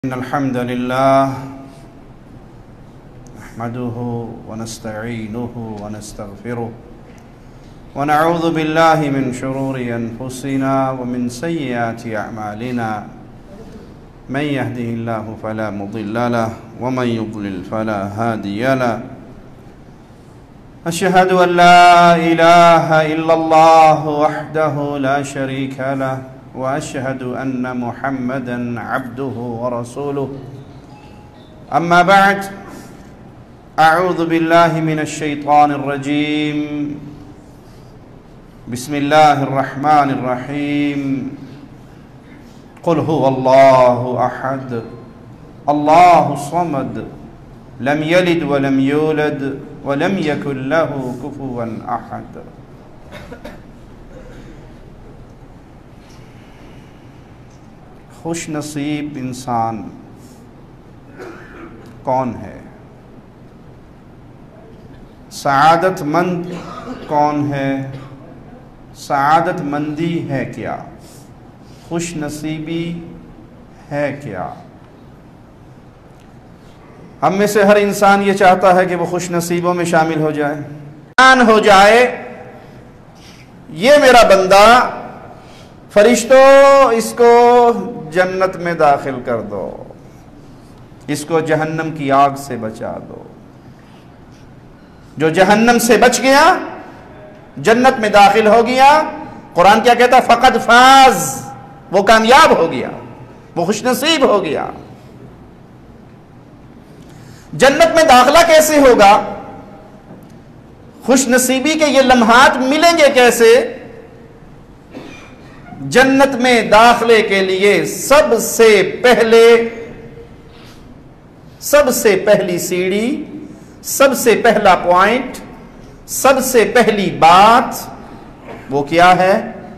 إن الحمد لله نحمده ونستعينه ونستغفره ونعوذ بالله من شرور أنفسنا ومن سيئات أعمالنا من يهده الله فلا مضل له ومن يضلل فلا هادي له أشهد أن لا إله إلا الله وحده لا شريك له وأشهد أن محمدًا عبده ورسوله أما بعد أعوذ بالله من الشيطان الرجيم بسم الله الرحمن الرحيم قل هو الله أحد الله الصمد لم يلد ولم يولد ولم يكن له كفوا أحد خوش نصیب انسان کون ہے؟ سعادت مند کون ہے؟ سعادت مندی ہے کیا؟ خوش نصیبی ہے کیا؟ ہم میں سے ہر انسان یہ چاہتا ہے کہ وہ خوش نصیبوں میں شامل ہو جائے یہ میرا بندہ، فرشتوں اس کو جنت میں داخل کر دو، اس کو جہنم کی آگ سے بچا دو۔ جو جہنم سے بچ گیا، جنت میں داخل ہو گیا، قرآن کیا کہتا ہے؟ فقد فاز، وہ کامیاب ہو گیا، وہ خوش نصیب ہو گیا۔ جنت میں داخلہ کیسے ہوگا؟ خوش نصیبی کے یہ لمحات ملیں گے کیسے؟ جنت میں داخلے کے لیے سب سے پہلی سیڑھی، سب سے پہلا پوائنٹ، سب سے پہلی بات وہ کیا ہے؟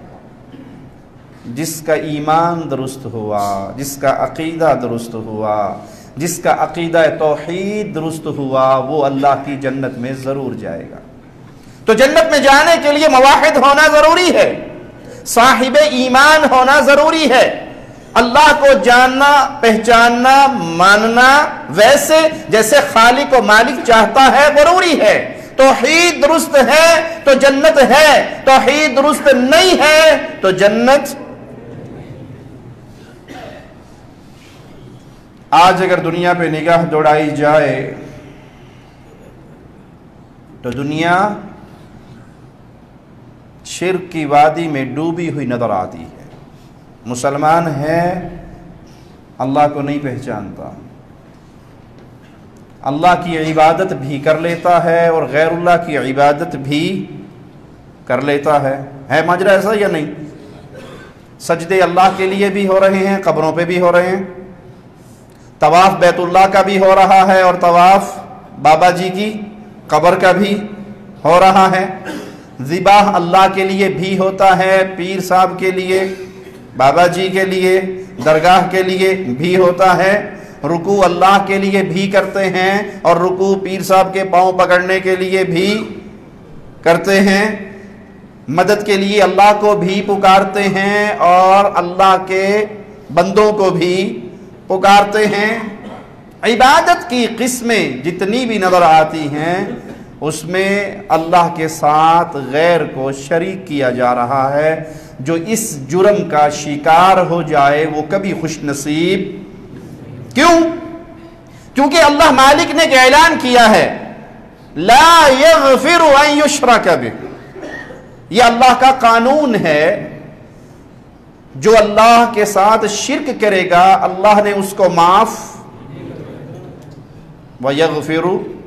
جس کا ایمان درست ہوا، جس کا عقیدہ درست ہوا، جس کا عقیدہ توحید درست ہوا، وہ اللہ کی جنت میں ضرور جائے گا۔ تو جنت میں جانے کے لیے موحد ہونا ضروری ہے، صاحب ایمان ہونا ضروری ہے، اللہ کو جاننا، پہچاننا، ماننا ویسے جیسے خالق و مالک چاہتا ہے ضروری ہے۔ توحید درست ہے تو جنت ہے، توحید درست نہیں ہے تو جنت۔ آج اگر دنیا پہ نگاہ دوڑائی جائے تو دنیا شرک کی وادی میں ڈوبی ہوئی نظر آتی ہے۔ مسلمان ہے، اللہ کو نہیں پہچانتا، اللہ کی عبادت بھی کر لیتا ہے اور غیر اللہ کی عبادت بھی کر لیتا ہے ماجرا ایسا یا نہیں؟ سجدے اللہ کے لیے بھی ہو رہے ہیں، قبروں پہ بھی ہو رہے ہیں، طواف بیت اللہ کا بھی ہو رہا ہے اور طواف بابا جی کی قبر کا بھی ہو رہا ہے، ذبح اللہ کے لیے بھی ہوتا ہے، پیر صاحب کے لیے، بابا جی کے لیے، درگاہ کے لیے بھی ہوتا ہے، رکوع اللہ کے لیے بھی کرتے ہیں اور رکوع پیر صاحب کے پاؤں پکڑنے کے لیے بھی کرتے ہیں، مدد کے لیے اللہ کو بھی پکارتے ہیں اور اللہ کے بندوں کو بھی پکارتے ہیں۔ عبادت کی قسمیں جتنی بھی نظر آتی ہیں اس میں اللہ کے ساتھ غیر کو شریک کیا جا رہا ہے۔ جو اس جرم کا شکار ہو جائے وہ کبھی خوش نصیب کیوں؟ کیونکہ اللہ مالک نے اعلان کیا ہے لا یغفر ان یشرک بہ، یہ اللہ کا قانون ہے، جو اللہ کے ساتھ شرک کرے گا اللہ نے اس کو معاف وَيَغْفِرُ،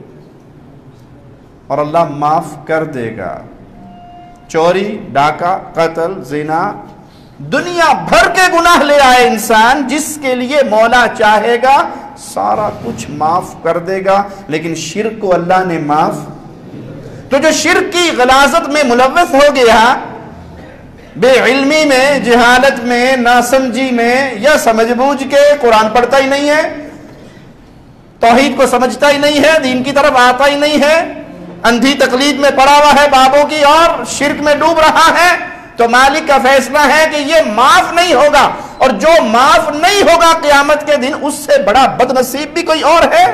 اور اللہ معاف کر دے گا۔ چوری، ڈاکہ، قتل، زنا، دنیا بھر کے گناہ لے آئے انسان، جس کے لیے مولا چاہے گا سارا کچھ معاف کر دے گا، لیکن شرک کو اللہ نے معاف۔ تو جو شرک کی غلاظت میں ملوث ہو گیا، بے علمی میں، جہالت میں، ناسمجھی میں یا سمجھ بوجھ کے قرآن پڑھتا ہی نہیں ہے، توحید کو سمجھتا ہی نہیں ہے، دین کی طرف آتا ہی نہیں ہے، اندھی تقلید میں پڑا ہوا ہے بابوں کی اور شرک میں ڈوب رہا ہے، تو مالک کا فیصلہ ہے کہ یہ معاف نہیں ہوگا۔ اور جو معاف نہیں ہوگا قیامت کے دن اس سے بڑا بد نصیب بھی کوئی اور ہے؟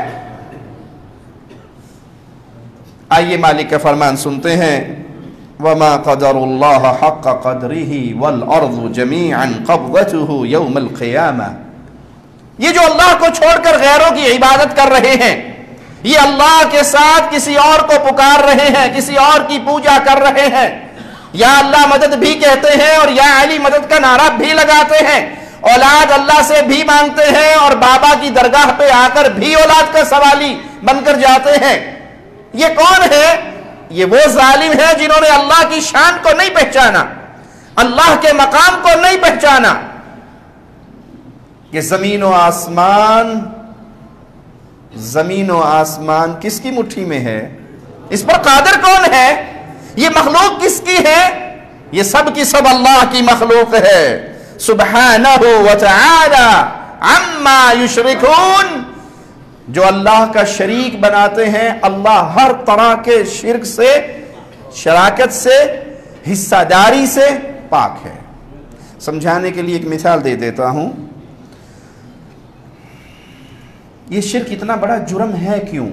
آئیے مالک کا فرمان سنتے ہیں، وَمَا قَدَرُ اللَّهَ حَقَّ قَدْرِهِ وَالْأَرْضُ جَمِيعًا قَبْضَتُهُ يَوْمَ الْقِيَامَةِ۔ یہ جو اللہ کو چھوڑ کر غیروں کی عبادت کر رہے ہیں، یہ اللہ کے ساتھ کسی اور کو پکار رہے ہیں، کسی اور کی پوجا کر رہے ہیں، یا اللہ مدد بھی کہتے ہیں اور یا علی مدد کا نعرہ بھی لگاتے ہیں، اولاد اللہ سے بھی مانگتے ہیں اور بابا کی درگاہ پہ آ کر بھی اولاد کا سوالی بن کر جاتے ہیں۔ یہ کون ہے؟ یہ وہ ظالم ہے جنہوں نے اللہ کی شان کو نہیں پہچانا، اللہ کے مقام کو نہیں پہچانا کہ زمین و آسمان کس کی مٹھی میں ہے؟ اس پر قادر کون ہے؟ یہ مخلوق کس کی ہے؟ یہ سب کی سب اللہ کی مخلوق ہے، سبحانہ وتعالی عما یشرکون۔ جو اللہ کا شریک بناتے ہیں، اللہ ہر طرح کے شرک سے، شراکت سے، حصہ داری سے پاک ہے۔ سمجھانے کے لیے ایک مثال دے دیتا ہوں، یہ شرک اتنا بڑا جرم ہے کیوں؟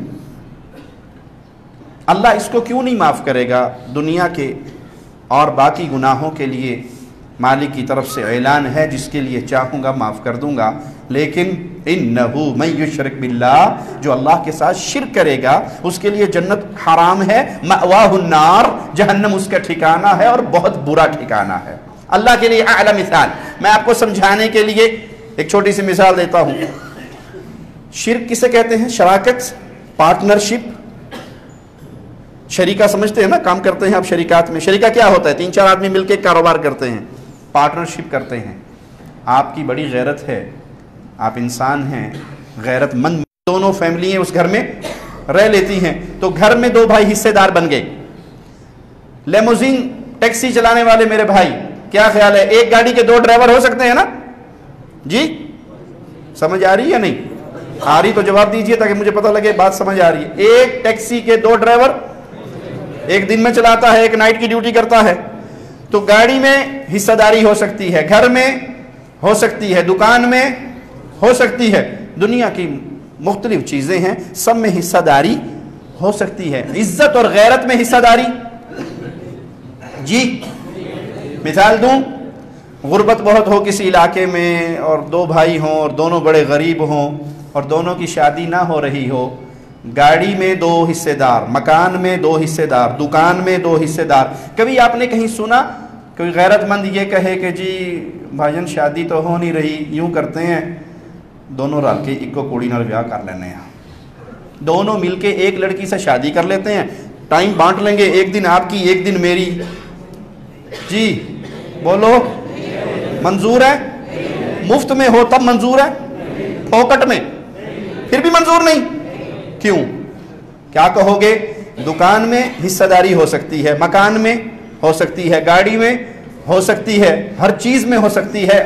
اللہ اس کو کیوں نہیں معاف کرے گا؟ دنیا کے اور باقی گناہوں کے لیے مالک کی طرف سے اعلان ہے، جس کے لیے چاہوں گا معاف کر دوں گا، لیکن انہو من یشرک باللہ، جو اللہ کے ساتھ شرک کرے گا اس کے لیے جنت حرام ہے، مأواہ النار، جہنم اس کا ٹھکانہ ہے اور بہت برا ٹھکانہ ہے۔ اللہ کے لیے اعلی مثال میں آپ کو سمجھانے کے لیے ایک چھوٹی سی مثال دیتا ہوں۔ شرک کسے کہتے ہیں؟ شراکت، پارٹنرشپ، شریکہ سمجھتے ہیں نا، کام کرتے ہیں آپ شریکات میں۔ شریکہ کیا ہوتا ہے؟ 3-4 آدمی مل کے کاروبار کرتے ہیں، پارٹنرشپ کرتے ہیں۔ آپ کی بڑی غیرت ہے، آپ انسان ہیں غیرت مند، دونوں فیملی ہیں اس گھر میں رہ لیتی ہیں، تو گھر میں 2 بھائی حصے دار بن گئے۔ لیموزین ٹیکسی چلانے والے میرے بھائی، کیا خیال ہے ایک گاڑی کے 2 ڈرائیور ہو سکتے ہیں نا؟ جی سمجھ آ رہی ہے یا نہیں آ رہی؟ تو جواب دیجئے تاکہ مجھے پتہ لگے بات سمجھ آ رہی ہے۔ ایک ٹیکسی کے 2 ڈرائیور، ایک دن میں چلاتا ہے، ایک نائٹ کی ڈیوٹی کرتا ہے، تو گاڑی میں حصہ داری ہو سکتی ہے، گھر میں ہو سکتی ہے، دکان میں ہو سکتی ہے، دنیا کی مختلف چیزیں ہیں، سب میں حصہ داری ہو سکتی ہے۔ عزت اور غیرت میں حصہ داری، جی مثال دوں، غربت بہت ہو کسی علاقے میں اور 2 بھائی ہوں اور دونوں بڑے غریب ہوں اور دونوں کی شادی نہ ہو رہی ہو، گاڑی میں 2 حصے دار، مکان میں 2 حصے دار، دکان میں 2 حصے دار۔ کبھی آپ نے کہیں سنا کوئی غیرت مند یہ کہے کہ جی بھائیان شادی تو ہو نہیں رہی، یوں کرتے ہیں دونوں رل کے ایک کو کوڑی نال بیاہ کر لینے ہیں، دونوں مل کے ایک لڑکی سے شادی کر لیتے ہیں، ٹائم بانٹ لیں گے، ایک دن آپ کی ایک دن میری؟ جی بولو، منظور ہے؟ مفت میں ہو تب منظور ہے، پھوکٹ میں پھر بھی منظور نہیں؟ کیوں؟ کیا کہو گے؟ دکان میں حصہ داری ہو سکتی ہے، مکان میں ہو سکتی ہے، گاڑی میں ہو سکتی ہے، ہر چیز میں ہو سکتی ہے،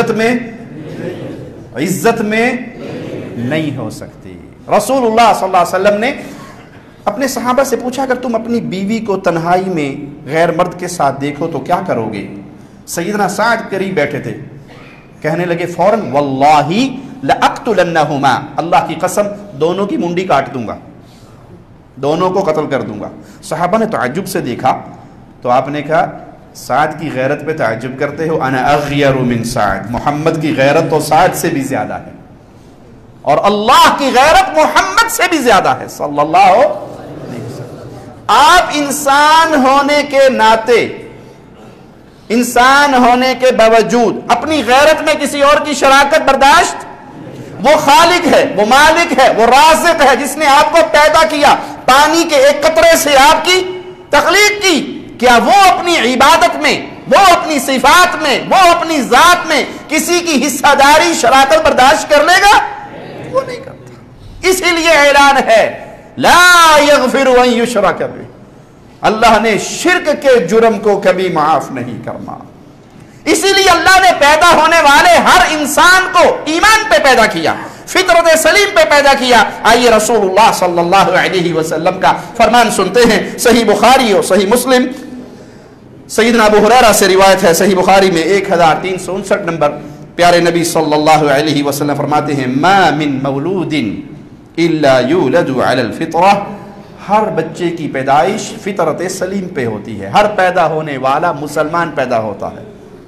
عزت میں نہیں ہو سکتی۔ رسول اللہ صلی اللہ علیہ وسلم نے اپنے صحابہ سے پوچھا اگر تم اپنی بیوی کو تنہائی میں غیر مرد کے ساتھ دیکھو تو کیا کرو گے؟ سیدنا سعد قریب بیٹھے تھے، کہنے لگے فوراً واللہ لأقتلنہما، اللہ کی قسم دونوں کی منڈی کاٹ دوں گا، دونوں کو قتل کر دوں گا۔ صحابہ نے تعجب سے دیکھا تو آپ نے کہا سعد کی غیرت پہ تعجب کرتے ہو؟ انا اغیر من سعد، محمد کی غیرت تو سعد سے بھی زیادہ ہے اور اللہ کی غیرت محمد سے بھی زیادہ ہے صلی اللہ علیہ وسلم۔ آپ انسان ہونے کے ناطے، انسان ہونے کے باوجود اپنی غیرت میں کسی اور کی شراکت برداشت؟ وہ خالق ہے، وہ مالک ہے، وہ رازق ہے جس نے آپ کو پیدا کیا، پانی کے ایک قطرے سے آپ کی تخلیق کی، کیا وہ اپنی عبادت میں، وہ اپنی صفات میں، وہ اپنی ذات میں کسی کی حصہ داری شراکت برداشت کر لے گا؟ وہ نہیں کرتا۔ اسی لیے اعلان ہے لا یغفر ان یشرک بہ، اللہ نے شرک کے جرم کو کبھی معاف نہیں کرنا۔ اسی لیے اللہ نے پیدا ہونے والے ہر انسان کو ایمان پہ پیدا کیا، فطرت سلیم پہ پیدا کیا۔ آئیے رسول اللہ صلی اللہ علیہ وسلم کا فرمان سنتے ہیں، صحیح بخاری اور صحیح مسلم، سیدنا ابو ہریرہ سے روایت ہے، صحیح بخاری میں 1359 نمبر، پیارے نبی صلی اللہ علیہ وسلم فرماتے ہیں ما من مولود الا یولد علی الفطرہ، ہر بچے کی پیدائش فطرت سلیم پہ ہوتی ہے، ہر پیدا ہونے والا مسلمان پیدا ہوتا ہے۔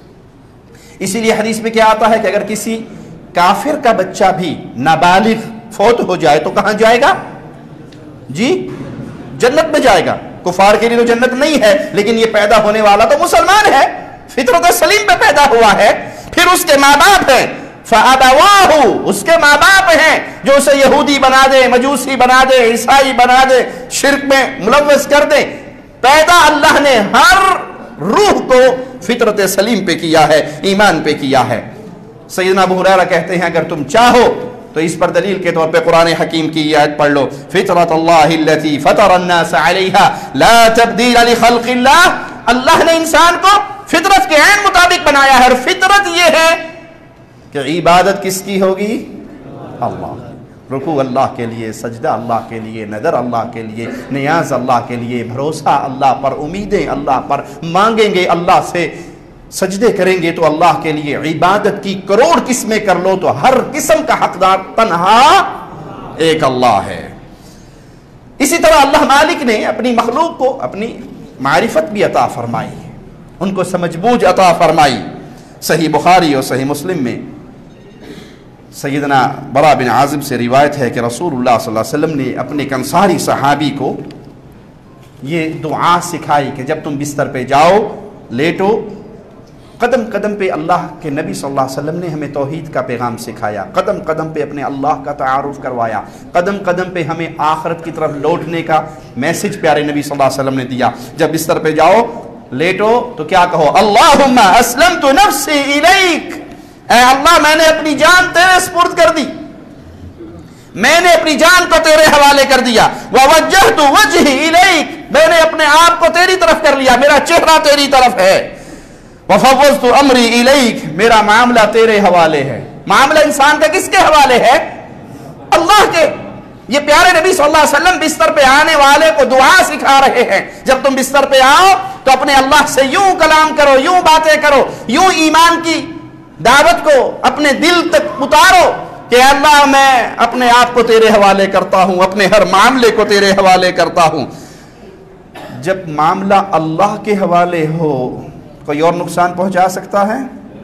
اسی لیے حدیث میں کیا آتا ہے کہ اگر کسی کافر کا بچہ بھی نابالغ فوت ہو جائے تو کہاں جائے گا؟ جی جنت میں جائے گا۔ کفار کے لیے تو جنت نہیں ہے، لیکن یہ پیدا ہونے والا تو مسلمان ہے، فطرت سلیم پہ پیدا ہوا ہے۔ پھر اس کے ماں باپ ہیں، فَأَبَوَاهُ، اس کے ماں باپ ہیں جو اسے یہودی بنا دے، مجوسی بنا دے، عیسائی بنا دے، شرک میں ملوث کر دے۔ پیدا اللہ نے ہر روح کو فطرت سلیم پہ کیا ہے، ایمان پہ کیا ہے۔ سیدنا ابو ہریرہ کہتے ہیں اگر تم چاہو تو اس پر دلیل کے طور پہ قرآن حکیم کی یہ آیت پڑھ لو، فطرت اللہ التي فطر الناس علیہا لا تبدیل لخلق اللہ، اللہ نے انسان کو فطرت کے عین مطابق بنایا ہے، اور فطرت یہ ہے کہ عبادت کس کی ہوگی؟ اللہ، رکوع اللہ کے لیے، سجدہ اللہ کے لیے، نظر اللہ کے لیے، نیاز اللہ کے لیے، بھروسہ اللہ پر، امیدیں اللہ پر، مانگیں گے اللہ سے، سجدے کریں گے تو اللہ کے لیے، عبادت کی کروڑ قسمیں کر لو تو ہر قسم کا حقدار تنہا ایک اللہ ہے۔ اسی طرح اللہ مالک نے اپنی مخلوق کو اپنی معرفت بھی عطا فرمائی، ان کو سمجھ بوجھ عطا فرمائی۔ صحیح بخاری اور صحیح مسلم میں سیدنا برا بن عازب سے روایت ہے کہ رسول اللہ صلی اللہ علیہ وسلم نے اپنے ایک انصاری صحابی کو یہ دعا سکھائی کہ جب تم بستر پہ جاؤ، لیٹو، قدم قدم پہ اللہ کے نبی صلی اللہ علیہ وسلم نے ہمیں توحید کا پیغام سکھایا، قدم قدم پہ اپنے اللہ کا تعارف کروایا، قدم قدم پہ ہمیں آخرت کی طرف لوٹنے کا میسج پیارے نبی صلی اللہ علیہ وسلم نے دیا۔ جب بستر پہ جاؤ، لیٹو تو کیا کہو؟ اللہم اسلمت نفسی الیک، اے اللہ میں نے اپنی جان تیرے سپرد کر دی، میں نے اپنی جان کو تیرے حوالے کر دیا، ووجہت وجہی الیک، میں نے اپنے آپ کو تیری طرف کر لیا، میرا چہرہ تیری طرف ہے، وفوضت امری الیک، میرا معاملہ تیرے حوالے ہے۔ معاملہ انسان کا کس کے حوالے ہے؟ اللہ کے۔ یہ پیارے نبی صلی اللہ علیہ وسلم بستر پہ آنے والے کو دعا سکھا رہے ہیں، جب تم بستر پہ آؤ تو اپنے اللہ سے یوں کلام کرو، یوں باتیں کرو، یوں ایمان کی دعوت کو اپنے دل تک اتارو کہ اللہ میں اپنے آپ کو تیرے حوالے کرتا ہوں، اپنے ہر معاملے کو تیرے حوالے کرتا ہوں۔ جب معاملہ اللہ کے حوالے ہو، کوئی اور نقصان پہنچا سکتا ہے؟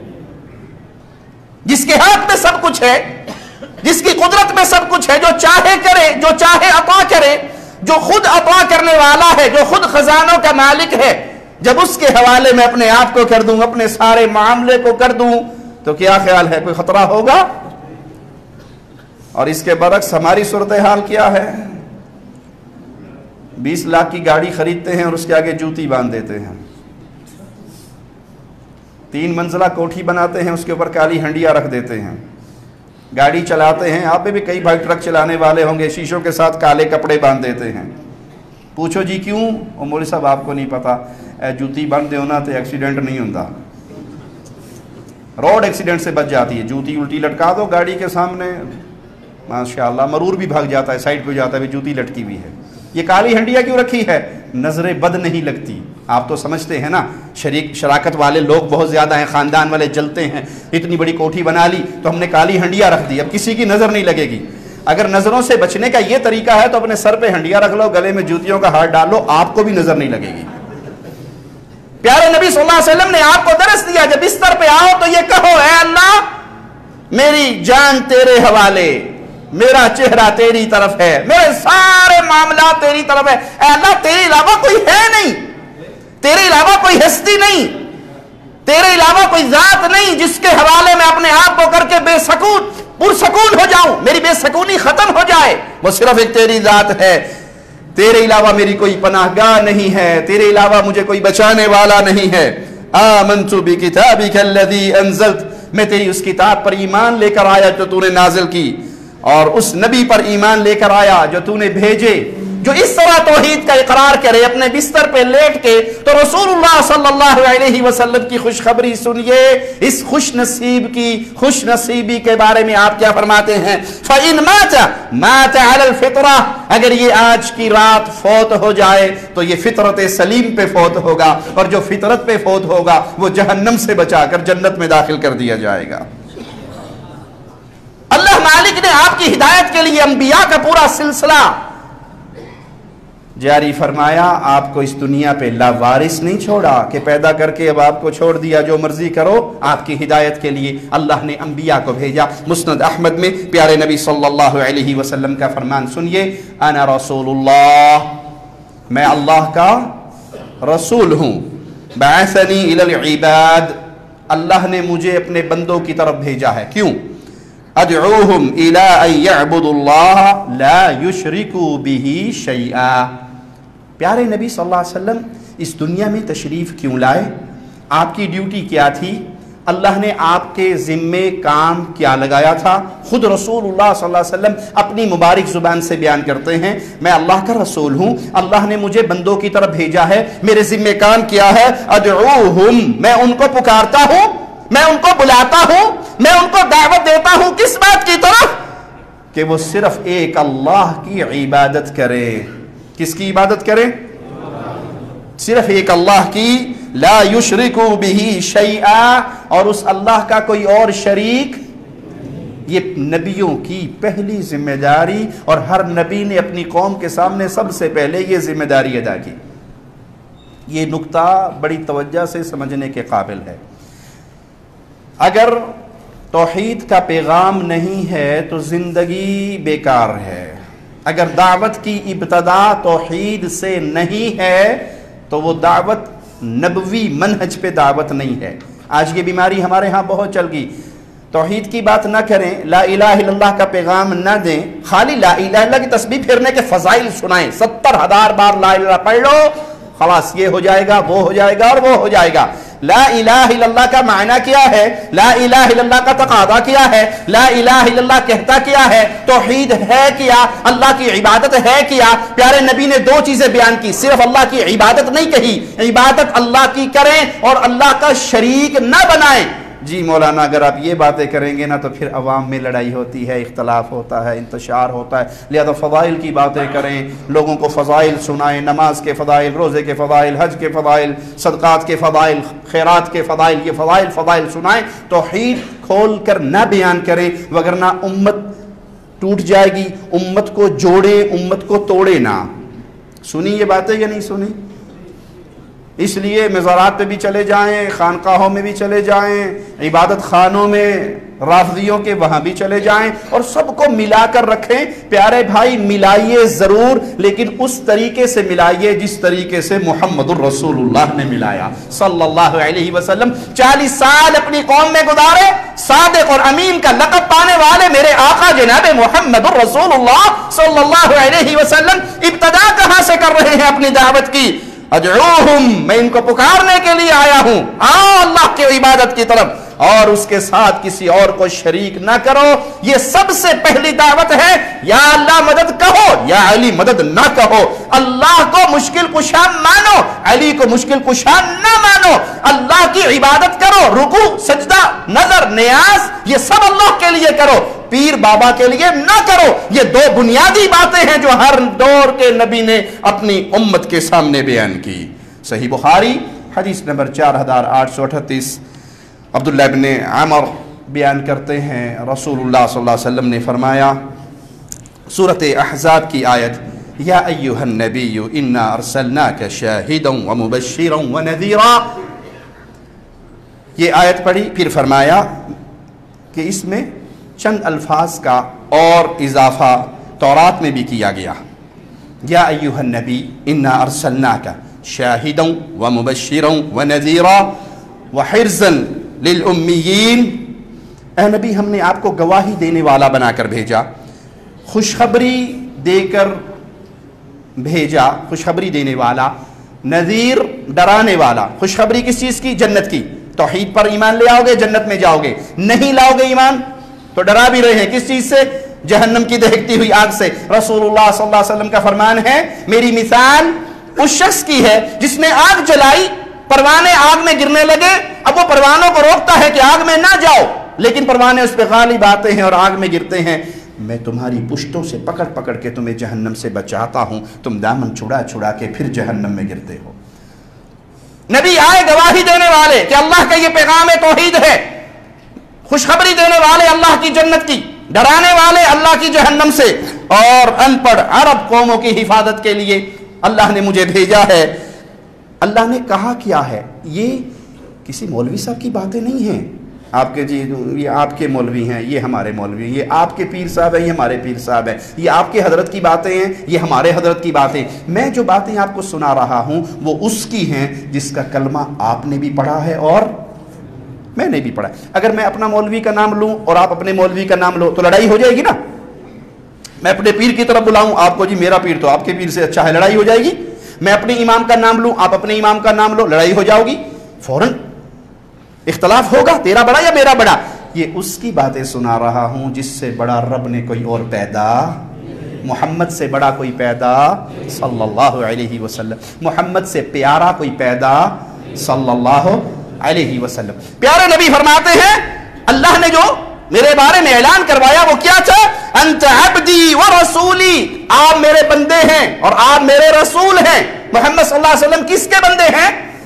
جس کے ہاتھ میں سب کچھ ہے، جس کی قدرت میں سب کچھ ہے، جو چاہے کرے، جو چاہے عطا کرے، جو خود عطا کرنے والا ہے، جو خود خزانوں کا مالک ہے، جب اس کے حوالے میں اپنے آپ کو کر دوں، اپنے سارے معاملے کو کر دوں تو کیا خیال ہے؟ کوئی خطرہ ہوگا؟ اور اس کے برعکس ہماری صورتحال کیا ہے؟ 20 لاکھ کی گاڑی خریدتے ہیں اور اس کے آگے جوتی باندھ دیتے ہیں، 3 منزلہ کوٹھی بناتے ہیں، اس کے اوپر کالی ہنڈیاں رکھ دیتے ہیں، گاڑی چلاتے ہیں، آپ بھی کئی بھائی ٹرک چلانے والے ہوں گے، شیشوں کے ساتھ کالے کپڑے باندھ دیتے ہیں۔ پوچھو جی کیوں؟ مولوی صاحب آپ کو نہیں پتا، جوتی باندھ دے ہونا تو ایکسیڈنٹ نہیں ہوتا، روڈ ایکسیڈنٹ سے بچ جاتی ہے۔ جوتی الٹی لٹکا دو گاڑی کے سامنے، ماشاءاللہ مرور بھی بھاگ جاتا ہے، سائڈ پہ جاتا ہے، جوتی لٹکی ہوئی ہے۔ یہ کالی ہنڈیاں کیوں رکھی ہے؟ نظر بد نہیں لگتی۔ آپ تو سمجھتے ہیں نا، شراکت والے لوگ بہت زیادہ ہیں، خاندان والے جلتے ہیں، اتنی بڑی کوٹھی بنا لی تو ہم نے کالی ہنڈیاں رکھ دی، اب کسی کی نظر نہیں لگے گی۔ اگر نظروں سے بچنے کا یہ طریقہ ہے تو اپنے سر پہ ہنڈیاں رکھ لو، گلے میں جوتیوں کا ہار ڈال لو، آپ کو بھی نظر نہیں لگے گی۔ پیارے نبی صلی اللہ علیہ وسلم نے آپ کو درس دیا، جب بستر پہ آؤ تو یہ کہو، اے اللہ میری جان تیرے حوالے، میرا چہرہ تیری طرف ہے، میرے سارے معاملات تیری طرف ہے، اے اللہ تیرے علاوہ کوئی ہے نہیں، تیرے علاوہ کوئی ہستی نہیں، تیرے علاوہ کوئی ذات نہیں جس کے حوالے میں اپنے آپ کو کر کے بے سکون پرسکون ہو جاؤں، میری بے سکونی ختم ہو جائے، وہ صرف ایک تیری ذات ہے، تیرے علاوہ میری کوئی پناہ گاہ نہیں ہے، تیرے علاوہ مجھے کوئی بچانے والا نہیں ہے۔ آمنت بکتابک الذی انزلت، میں تیری اس کتاب پر ایمان لے کر آیا جو تو نے نازل کی، اور اس نبی پر ایمان لے کر آیا جو تو نے بھیجے، جو اس طرح توحید کا اقرار کرے اپنے بستر پہ لیٹ کے۔ تو رسول اللہ صلی اللہ علیہ وسلم کی خوشخبری سنیے، اس خوش نصیب کی خوش نصیبی کے بارے میں آپ کیا فرماتے ہیں؟ فَإِن مَاتَ عَلَى الْفِطْرَةِ، اگر یہ آج کی رات فوت ہو جائے تو یہ فطرت سلیم پہ فوت ہوگا، اور جو فطرت پہ فوت ہوگا وہ جہنم سے بچا کر جنت میں داخل کر دیا جائے گا۔ نے آپ کی ہدایت کے لیے انبیاء کا پورا سلسلہ جاری فرمایا. آپ کو اس دنیا پہ لاوارث نہیں چھوڑا کہ پیدا کر کے اب آپ کو چھوڑ دیا جو مرضی کرو. آپ کی ہدایت کے لیے اللہ نے انبیاء کو بھیجا. مسند احمد میں پیارے نبی صلی اللہ علیہ وسلم کا فرمان سنیے, انا رسول اللہ, میں اللہ کا رسول ہوں. بعثنی الی العباد, اللہ نے مجھے اپنے بندوں کی طرف بھیجا ہے. کیوں؟ ادعوہم الی ان یعبدوا اللہ لا یشرکوا بہ شیئا. پیارے نبی صلی اللہ علیہ وسلم اس دنیا میں تشریف کیوں لائے؟ آپ کی ڈیوٹی کیا تھی؟ اللہ نے آپ کے ذمے کام کیا لگایا تھا؟ خود رسول اللہ صلی اللہ علیہ وسلم اپنی مبارک زبان سے بیان کرتے ہیں, میں اللہ کا رسول ہوں, اللہ نے مجھے بندوں کی طرف بھیجا ہے, میرے ذمے کام کیا ہے؟ ادعوہم, میں ان کو پکارتا ہوں, میں ان کو بلاتا ہوں, میں ان کو دعوت دیتا ہوں. کس بات کی طرف؟ کہ وہ صرف ایک اللہ کی عبادت کرے. کس کی عبادت کرے؟ صرف ایک اللہ کی. لا یشرکوا بہ شیئا, اور اس اللہ کا کوئی اور شریک. یہ نبیوں کی پہلی ذمہ داری, اور ہر نبی نے اپنی قوم کے سامنے سب سے پہلے یہ ذمہ داری ادا کی. یہ نکتہ بڑی توجہ سے سمجھنے کے قابل ہے. اگر توحید کا پیغام نہیں ہے تو زندگی بیکار ہے. اگر دعوت کی ابتدا توحید سے نہیں ہے تو وہ دعوت نبوی منہج پہ دعوت نہیں ہے. آج یہ بیماری ہمارے ہاں بہت چل گئی. توحید کی بات نہ کریں, لا الہ الا اللہ کا پیغام نہ دیں, خالی لا الہ الا اللہ کی تسبیح پھرنے کے فضائل سنائیں. 70,000 بار لا الہ پڑھ لو, خلاص یہ ہو جائے گا, وہ ہو جائے گا, اور وہ ہو جائے گا. لا الہ الا اللہ کا معنی کیا ہے؟ لا الہ الا اللہ کا تقاضا کیا ہے؟ لا الہ الا اللہ کہتا کیا ہے؟ توحید ہے کیا؟ اللہ کی عبادت ہے کیا؟ پیارے نبی نے 2 چیزیں بیان کی, صرف اللہ کی عبادت نہیں کہی, عبادت اللہ کی کریں اور اللہ کا شریک نہ بنائیں. جی مولانا اگر آپ یہ باتیں کریں گے نا تو پھر عوام میں لڑائی ہوتی ہے, اختلاف ہوتا ہے, انتشار ہوتا ہے. لہذا فضائل کی باتیں کریں, لوگوں کو فضائل سنائیں, نماز کے فضائل, روزے کے فضائل, حج کے فضائل, صدقات کے فضائل, خیرات کے فضائل, یہ فضائل سنائیں. توحید کھول کر نہ بیان کریں, وگرنہ امت ٹوٹ جائے گی. امت کو جوڑے, امت کو توڑے نہ. سنی یہ باتیں یا نہیں سنی؟ اس لیے مزارات پہ بھی چلے جائیں, خانقاہوں میں بھی چلے جائیں, عبادت خانوں میں رافضیوں کے وہاں بھی چلے جائیں, اور سب کو ملا کر رکھیں. پیارے بھائی ملائیے ضرور, لیکن اس طریقے سے ملائیے جس طریقے سے محمد الرسول اللہ نے ملایا صلی اللہ علیہ وسلم. 40 سال اپنی قوم میں گزارے, صادق اور امین کا لقب پانے والے میرے آقا جناب محمد الرسول اللہ صلی اللہ علیہ وسلم ابتدا کہاں سے کر رہے ہیں اپنی دعوت کی؟ ادعوہم, میں ان کو پکارنے کے لیے آیا ہوں, اللہ کی عبادت کی طرف, اور اس کے ساتھ کسی اور کو شریک نہ کرو. یہ سب سے پہلی دعوت ہے. یا اللہ مدد کہو, یا علی مدد نہ کہو. اللہ کو مشکل کشا مانو, علی کو مشکل کشا نہ مانو. اللہ کی عبادت کرو, رکوع, سجدہ, نظر, نیاز, یہ سب اللہ کے لیے کرو, پیر بابا کے لیے نہ کرو. یہ 2 بنیادی باتیں ہیں جو ہر دور کے نبی نے اپنی امت کے سامنے بیان کی. صحیح بخاری حدیث نمبر 4838, عبداللہ ابن عمر بیان کرتے ہیں, رسول اللہ صلی اللہ علیہ وسلم نے فرمایا, سورۃ احزاب کی آیت, یا ایہا النبی انا ارسلناک شاہدا ومبشرا ونذیرا, یہ آیت پڑھی. پھر فرمایا کہ اس میں چند الفاظ کا اور اضافہ تورات میں بھی کیا گیا. یا ایہا النبی انا ارسلناک شاہدا ومبشرا ونذیرا وحرزا للأمیین, اے نبی ہم نے آپ کو گواہی دینے والا بنا کر بھیجا, خوشخبری دے کر بھیجا, خوشخبری دینے والا, نذیر ڈرانے والا. خوشخبری کس چیز کی؟ جنت کی. توحید پر ایمان لے آؤ گے جنت میں جاؤ گے, نہیں لاؤ گے ایمان تو ڈرا بھی رہے ہیں. کس چیز سے؟ جہنم کی دہکتی ہوئی آگ سے. رسول اللہ صلی اللہ علیہ وسلم کا فرمان ہے, میری مثال اس شخص کی ہے جس نے آگ جلائی, پروانے آگ میں گرنے لگے, اب وہ پروانوں کو روکتا ہے کہ آگ میں نہ جاؤ, لیکن پروانے اس پہ غالب آتے ہیں اور آگ میں گرتے ہیں. میں تمہاری پشتوں سے پکڑ پکڑ کے تمہیں جہنم سے بچاتا ہوں, تم دامن چھڑا چھڑا کے پھر جہنم میں گرتے ہو. نبی آئے گواہی دینے والے کہ اللہ کا یہ پیغام توحید ہے, خوشخبری دینے والے اللہ کی جنت کی, ڈرانے والے اللہ کی جہنم سے، اور ان پڑھ عرب قوموں کی حفاظت کے لیے اللہ نے مجھے بھیجا ہے۔ اللہ نے کہا کیا ہے؟ یہ کسی مولوی صاحب کی باتیں نہیں ہیں، آپ کے جی یہ آپ کے مولوی ہیں، یہ ہمارے مولوی ہیں، یہ آپ کے پیر صاحب ہیں، یہ ہمارے پیر صاحب ہیں، یہ آپ کے حضرت کی باتیں ہیں، یہ ہمارے حضرت کی باتیں۔ میں جو باتیں آپ کو سنا رہا ہوں وہ اس کی ہیں جس کا کلمہ آپ نے بھی پڑھا ہے اور میں نے بھی پڑھا ہے۔ اگر میں اپنا مولوی کا نام لوں اور آپ اپنے مولوی کا نام لو تو لڑائی ہو جائے گی نا۔ میں اپنے پیر کی طرف بلاؤں آپ کو، جی میرا پیر تو آپ کے پیر سے اچھا ہے، لڑائی ہو جائے گی۔ میں اپنے امام کا نام لوں، آپ اپنے امام کا نام لو، لڑائی ہو جاؤ گی، فوراً اختلاف ہوگا، تیرا بڑا یا میرا بڑا۔ یہ اس کی باتیں سنا رہا ہوں جس سے بڑا رب نے کوئی اور پیدا، محمد سے بڑا کوئی پیدا صلی اللہ علیہ وسلم، محمد سے پیارا کوئی پیدا صلی اللہ علیہ وسلم۔ پیارے نبی فرماتے ہیں اللہ نے جو میرے بارے میں اعلان کروایا وہ کیا تھا؟ انت عبدی و رسولی، آپ میرے بندے ہیں اور آپ میرے رسول ہیں۔ محمد صلی اللہ علیہ وسلم کس کے بندے ہیں؟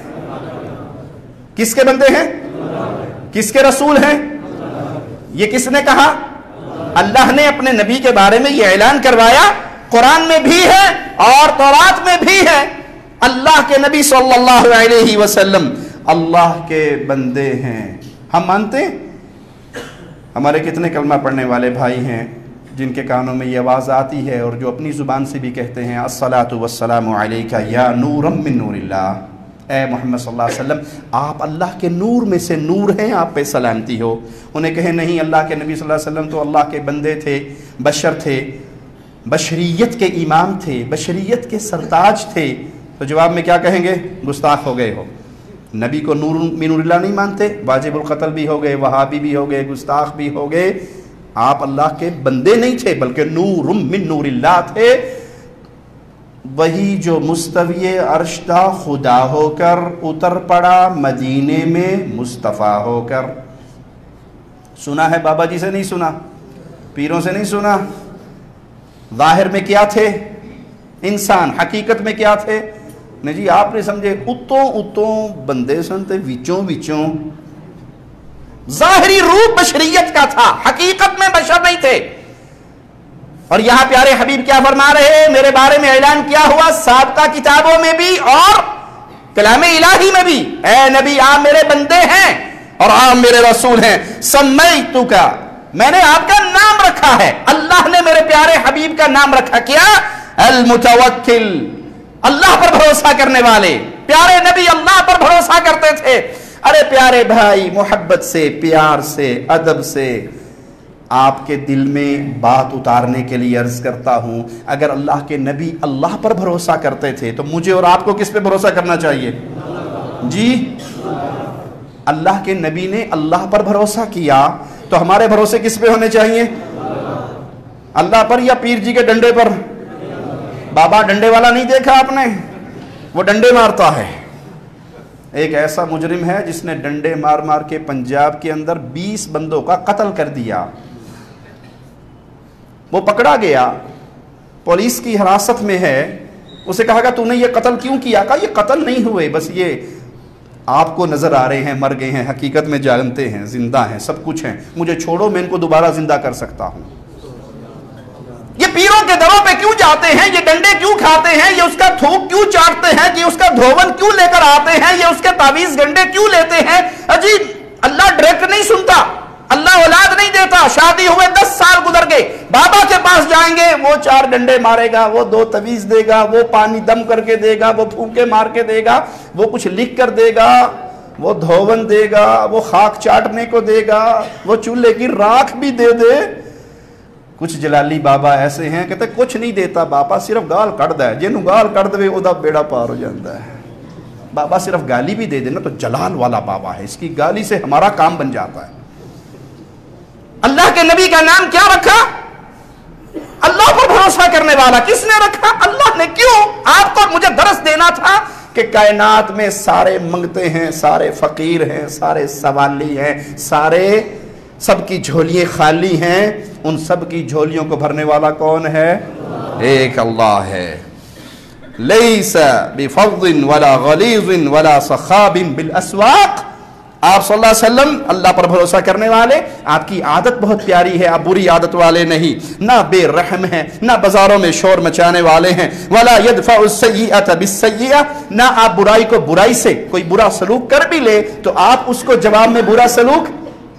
کس کے بندے ہیں؟ کس کے رسول ہیں؟ یہ کس نے کہا؟ اللہ نے اپنے نبی کے بارے میں یہ اعلان کروایا، قرآن میں بھی ہے اور تورات میں بھی ہے۔ اللہ کے نبی صلی اللہ علیہ وسلم اللہ کے بندے ہیں۔ ہم مانتے ہیں؟ ہمارے کتنے کلمہ پڑھنے والے بھائی ہیں جن کے کانوں میں یہ آواز آتی ہے اور جو اپنی زبان سے بھی کہتے ہیں الصلاۃ والسلام علیک یا نورا من نور اللہ، اے محمد صلی اللہ علیہ وسلم آپ اللہ کے نور میں سے نور ہیں، آپ پہ سلامتی ہو۔ انہیں کہیں نہیں، اللہ کے نبی صلی اللہ علیہ وسلم تو اللہ کے بندے تھے، بشر تھے، بشریت کے امام تھے، بشریت کے سرتاج تھے، تو جواب میں کیا کہیں گے؟ گستاخ ہو گئے ہو، نبی کو نور من نور اللہ نہیں مانتے، واجب القتل بھی ہو گئے، وہابی بھی ہو گئے، گستاخ بھی ہو گئے۔ آپ اللہ کے بندے نہیں تھے بلکہ نور من نور اللہ تھے۔ وہی جو مستوی عرش تھا خدا ہو کر اتر پڑا مدینے میں مصطفیٰ ہو کر۔ سنا ہے بابا جی سے نہیں سنا، پیروں سے نہیں سنا۔ ظاہر میں کیا تھے انسان، حقیقت میں کیا تھے؟ نہیں جی آپ نے سمجھے، اتوں بندے سنتے وچوں ظاہری روپ بشریت کا تھا، حقیقت میں بشر نہیں تھے۔ اور یہاں پیارے حبیب کیا فرما رہے ہیں؟ میرے بارے میں اعلان کیا ہوا سابقہ کتابوں میں بھی اور کلام الہی میں بھی، اے نبی آپ میرے بندے ہیں اور آپ میرے رسول ہیں۔ سمیتک، میں نے آپ کا نام رکھا ہے، اللہ نے میرے پیارے حبیب کا نام رکھا کیا؟ المتوکل، اللہ پر بھروسہ کرنے والے۔ پیارے نبی اللہ پر بھروسہ کرتے تھے۔ ارے پیارے بھائی، محبت سے، پیار سے، ادب سے آپ کے دل میں بات اتارنے کے لیے عرض کرتا ہوں، اگر اللہ کے نبی اللہ پر بھروسہ کرتے تھے تو مجھے اور آپ کو کس پہ بھروسہ کرنا چاہیے؟ جی اللہ کے نبی نے اللہ پر بھروسہ کیا تو ہمارے بھروسے کس پہ ہونے چاہیے؟ اللہ پر یا پیر جی کے ڈنڈے پر؟ بابا ڈنڈے والا نہیں دیکھا آپ نے؟ وہ ڈنڈے مارتا ہے۔ ایک ایسا مجرم ہے جس نے ڈنڈے مار مار کے پنجاب کے اندر 20 بندوں کا قتل کر دیا۔ وہ پکڑا گیا، پولیس کی حراست میں ہے، اسے کہا گا تو نے یہ قتل کیوں کیا؟ کہا یہ قتل نہیں ہوئے، بس یہ آپ کو نظر آ رہے ہیں مر گئے ہیں، حقیقت میں جانتے ہیں زندہ ہیں، سب کچھ ہیں، مجھے چھوڑو میں ان کو دوبارہ زندہ کر سکتا ہوں۔ یہ پیروں کے دروں پہ کیوں جاتے ہیں؟ یہ ڈنڈے کیوں کھاتے ہیں؟ یہ اس کا تھوک کیوں چاٹتے ہیں؟ یہ اس کا دھوون کیوں لے کر آتے ہیں؟ یہ اس کے تعویذ گنڈے کیوں لیتے ہیں؟ عجیب، اللہ ڈائریکٹ نہیں سنتا، اللہ اولاد نہیں دیتا، شادی ہوئے 10 سال گزر گئے، بابا کے پاس جائیں گے، وہ 4 ڈنڈے مارے گا، وہ 2 تعویذ دے گا، وہ پانی دم کر کے دے گا، وہ پھونکے مار کے دے گا، وہ کچھ لکھ کر دے گا، وہ دھوون دے گا، وہ خاک چاٹنے کو دے گا، وہ چولہے کی راکھ بھی دے دے۔ کچھ جلالی بابا ایسے ہیں کہتے کچھ نہیں دیتا بابا، صرف گال کٹ دے، جنوں گال کٹ دے وہ دا بیڑا پار ہو جاتا ہے۔ بابا صرف گالی بھی دے دینا تو جلال والا بابا ہے، اس کی گالی سے ہمارا کام بن جاتا ہے۔ اللہ کے نبی کا نام کیا رکھا؟ اللہ پر بھروسہ کرنے والا۔ کس نے رکھا؟ اللہ نے۔ کیوں؟ آپ کو مجھے درس دینا تھا کہ کائنات میں سارے منگتے ہیں، سارے فقیر ہیں، سارے سوالی ہیں، سب کی جھولیاں خالی ہیں، ان سب کی جھولیوں کو بھرنے والا کون ہے؟ ایک اللہ ہے۔ لیس بفظ ولا غلیظ ولا صخاب بالاسواق آپ صلی اللہ علیہ وسلم اللہ پر بھروسہ کرنے والے، آپ کی عادت بہت پیاری ہے، آپ بری عادت والے نہیں، نہ بے رحم ہیں، نہ بازاروں میں شور مچانے والے ہیں، وَلَا يَدْفَعُ السَّيِّئَةَ بِالسَّيِّئَةِ، نہ آپ برائی کو برائی سے، کوئی برا سلوک کر بھی لے تو آپ اس کو جواب میں برا سلوک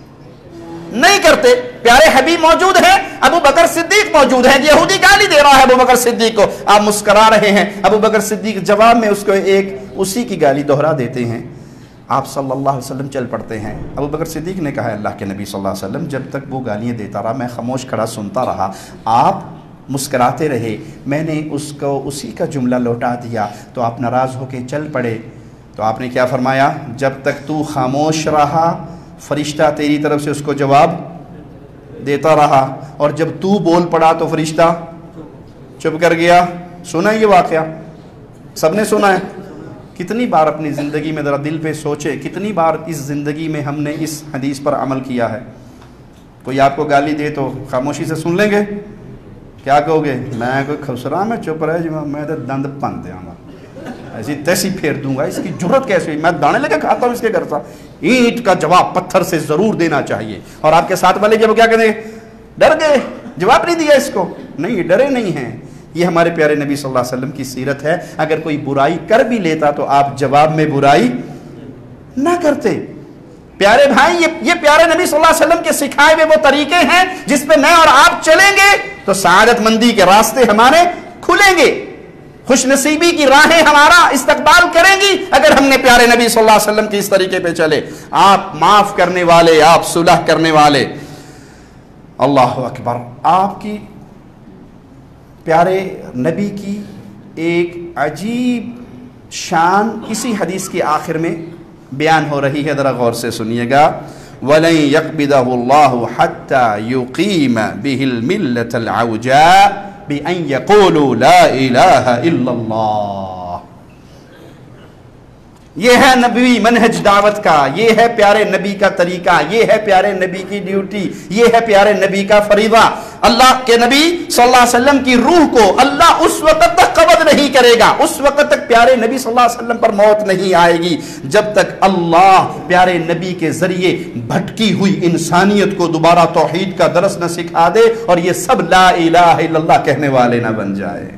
نہیں کرتے۔ پیارے حبیب موجود ہیں، ابو بکر صدیق موجود ہیں، یہودی گالی دے رہا ہے ابو بکر صدیق کو، آپ مسکرا رہے ہیں، ابو بکر صدیق جواب میں اس کو ایک اسی کی گالی دہرا دیتے ہیں، آپ صلی اللہ علیہ وسلم چل پڑتے ہیں۔ ابو بکر صدیق نے کہا اللہ کے نبی صلی اللہ علیہ وسلم جب تک وہ گالیاں دیتا رہا میں خاموش کھڑا سنتا رہا، آپ مسکراتے رہے، میں نے اس کو اسی کا جملہ لوٹا دیا تو آپ ناراض ہو کے چل پڑے، تو آپ نے کیا فرمایا، جب تک تو خاموش رہا فرشتہ تیری طرف سے اس کو جواب دیتا رہا، اور جب تو بول پڑا تو فرشتہ چپ کر گیا۔ سنا ہے یہ واقعہ؟ سب نے سنا ہے؟ کتنی بار اپنی زندگی میں ذرا دل پہ سوچے، کتنی بار اس زندگی میں ہم نے اس حدیث پر عمل کیا ہے؟ کوئی آپ کو گالی دے تو خاموشی سے سن لیں گے؟ کیا کہو گے؟ میں کوئی خسرا میں چپ رہے جی میں تو دند پن دیا گا، ایسی تیسی پھیر دوں گا، اس کی جرت کیسے ہوئی، میں دانے لے کے کھاتا ہوں اس کے گھر سے۔ اینٹ کا جواب پتھر سے ضرور دینا چاہیے، اور آپ کے ساتھ والے جب کیا کہتے ہیں، ڈر گئے، جواب نہیں دیا اس کو، نہیں ڈرے نہیں ہیں۔ یہ ہمارے پیارے نبی صلی اللہ علیہ وسلم کی سیرت ہے، اگر کوئی برائی کر بھی لیتا تو آپ جواب میں برائی نہ کرتے۔ پیارے بھائی یہ پیارے نبی صلی اللہ علیہ وسلم کے سکھائے ہوئے وہ طریقے ہیں جس پہ میں اور آپ چلیں گے تو سعادت مندی کے راستے ہمارے کھلیں گے، خوش نصیبی کی راہیں ہمارا استقبال کریں گی اگر ہم نے پیارے نبی صلی اللہ علیہ وسلم کی اس طریقے پہ چلے۔ آپ معاف کرنے والے، آپ صلح کرنے والے، اللہ اکبر۔ آپ کی پیارے نبی کی ایک عجیب شان اسی حدیث کے آخر میں بیان ہو رہی ہے، ذرا غور سے سنیے گا۔ وَلَن يَقْبِضَهُ اللَّهُ حَتَّى يُقِيمَ بِهِ الْمِلَّةَ الْعَوْجَاءَ بِأَن يَقُولُوا لَا إِلَهَ إِلَّا اللَّهُ۔ یہ ہے نبی منہج دعوت کا، یہ ہے پیارے نبی کا طریقہ، یہ ہے پیارے نبی کی ڈیوٹی، یہ ہے پیارے نبی کا فریضہ۔ اللہ کے نبی صلی اللہ علیہ وسلم کی روح کو اللہ اس وقت تک قبض نہیں کرے گا، اس وقت تک پیارے نبی صلی اللہ علیہ وسلم پر موت نہیں آئے گی جب تک اللہ پیارے نبی کے ذریعے بھٹکی ہوئی انسانیت کو دوبارہ توحید کا درس نہ سکھا دے اور یہ سب لا الہ الا اللہ کہنے والے نہ بن جائے۔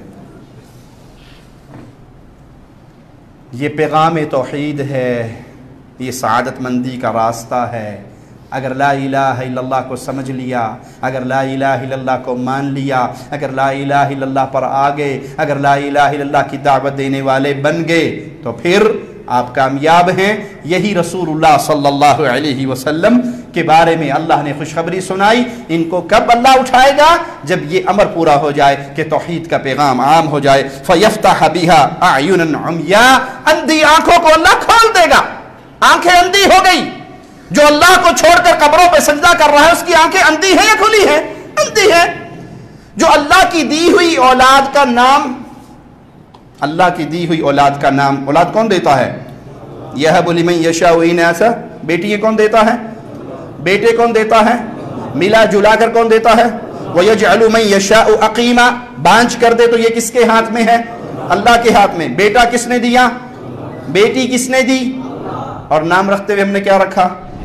یہ پیغام توحید ہے، یہ سعادت مندی کا راستہ ہے۔ اگر لا الہ الا اللہ کو سمجھ لیا، اگر لا الہ الا اللہ کو مان لیا، اگر لا الہ الا اللہ پر آگے، اگر لا الہ الا اللہ کی دعوت دینے والے بن گئے تو پھر آپ کامیاب ہیں۔ یہی رسول اللہ صلی اللہ علیہ وسلم کے بارے میں اللہ نے خوشخبری سنائی، ان کو کب اللہ اٹھائے گا؟ جب یہ امر پورا ہو جائے کہ توحید کا پیغام عام ہو جائے۔ فَيَفْتَحَ بِهَا أَعْيُنًا عُمْيَاءَ، اندھی آنکھوں کو اللہ کھول دے گا، آنکھیں اندھی ہو گئی۔ جو اللہ کو چھوڑ کر قبروں پہ سجدہ کر رہا ہے اس کی آنکھیں اندھی ہیں یا کھلی ہیں؟ اندھی ہیں۔ جو اللہ کی دی ہوئی اولاد کا نام، اللہ کی دی ہوئی اولاد کا نام، اولاد کون دیتا ہے؟ یَهَبُ لِمَن یَشَاءُ إِنَاثًا، بیٹی کون دیتا ہے؟ بیٹے کون دیتا ہے؟ ملا جلا کر کون دیتا ہے؟ وَيَجْعَلُ مَن يَشَاءُ عَقِيمًا، بانجھ کر دے تو یہ کس کے ہاتھ میں ہے؟ اللہ کے ہاتھ میں۔ بیٹا کس نے دیا؟ بیٹی کس نے دی؟ اور نام رکھتے ہوئے ہم نے کیا رکھا؟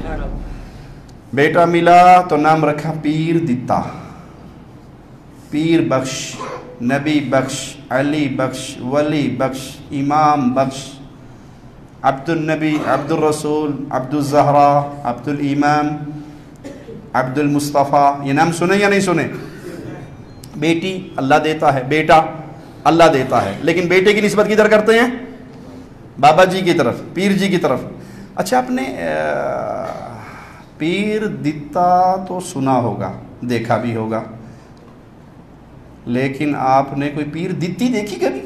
بیٹا ملا تو نام رکھا پیر دتا، پیر بخش، نبی بخش، علی بخش، ولی بخش، امام بخش، عبد النبی، عبد الرسول، عبد الزہرا، عبد الامام، عبد المصطفیٰ، یہ نام سنے یا نہیں سنے؟ بیٹی اللہ دیتا ہے، بیٹا اللہ دیتا ہے، لیکن بیٹے کی نسبت کدھر کرتے ہیں؟ بابا جی کی طرف، پیر جی کی طرف۔ اچھا آپ نے پیر دتا تو سنا ہوگا، دیکھا بھی ہوگا، لیکن آپ نے کوئی پیر دتی دیکھی کبھی؟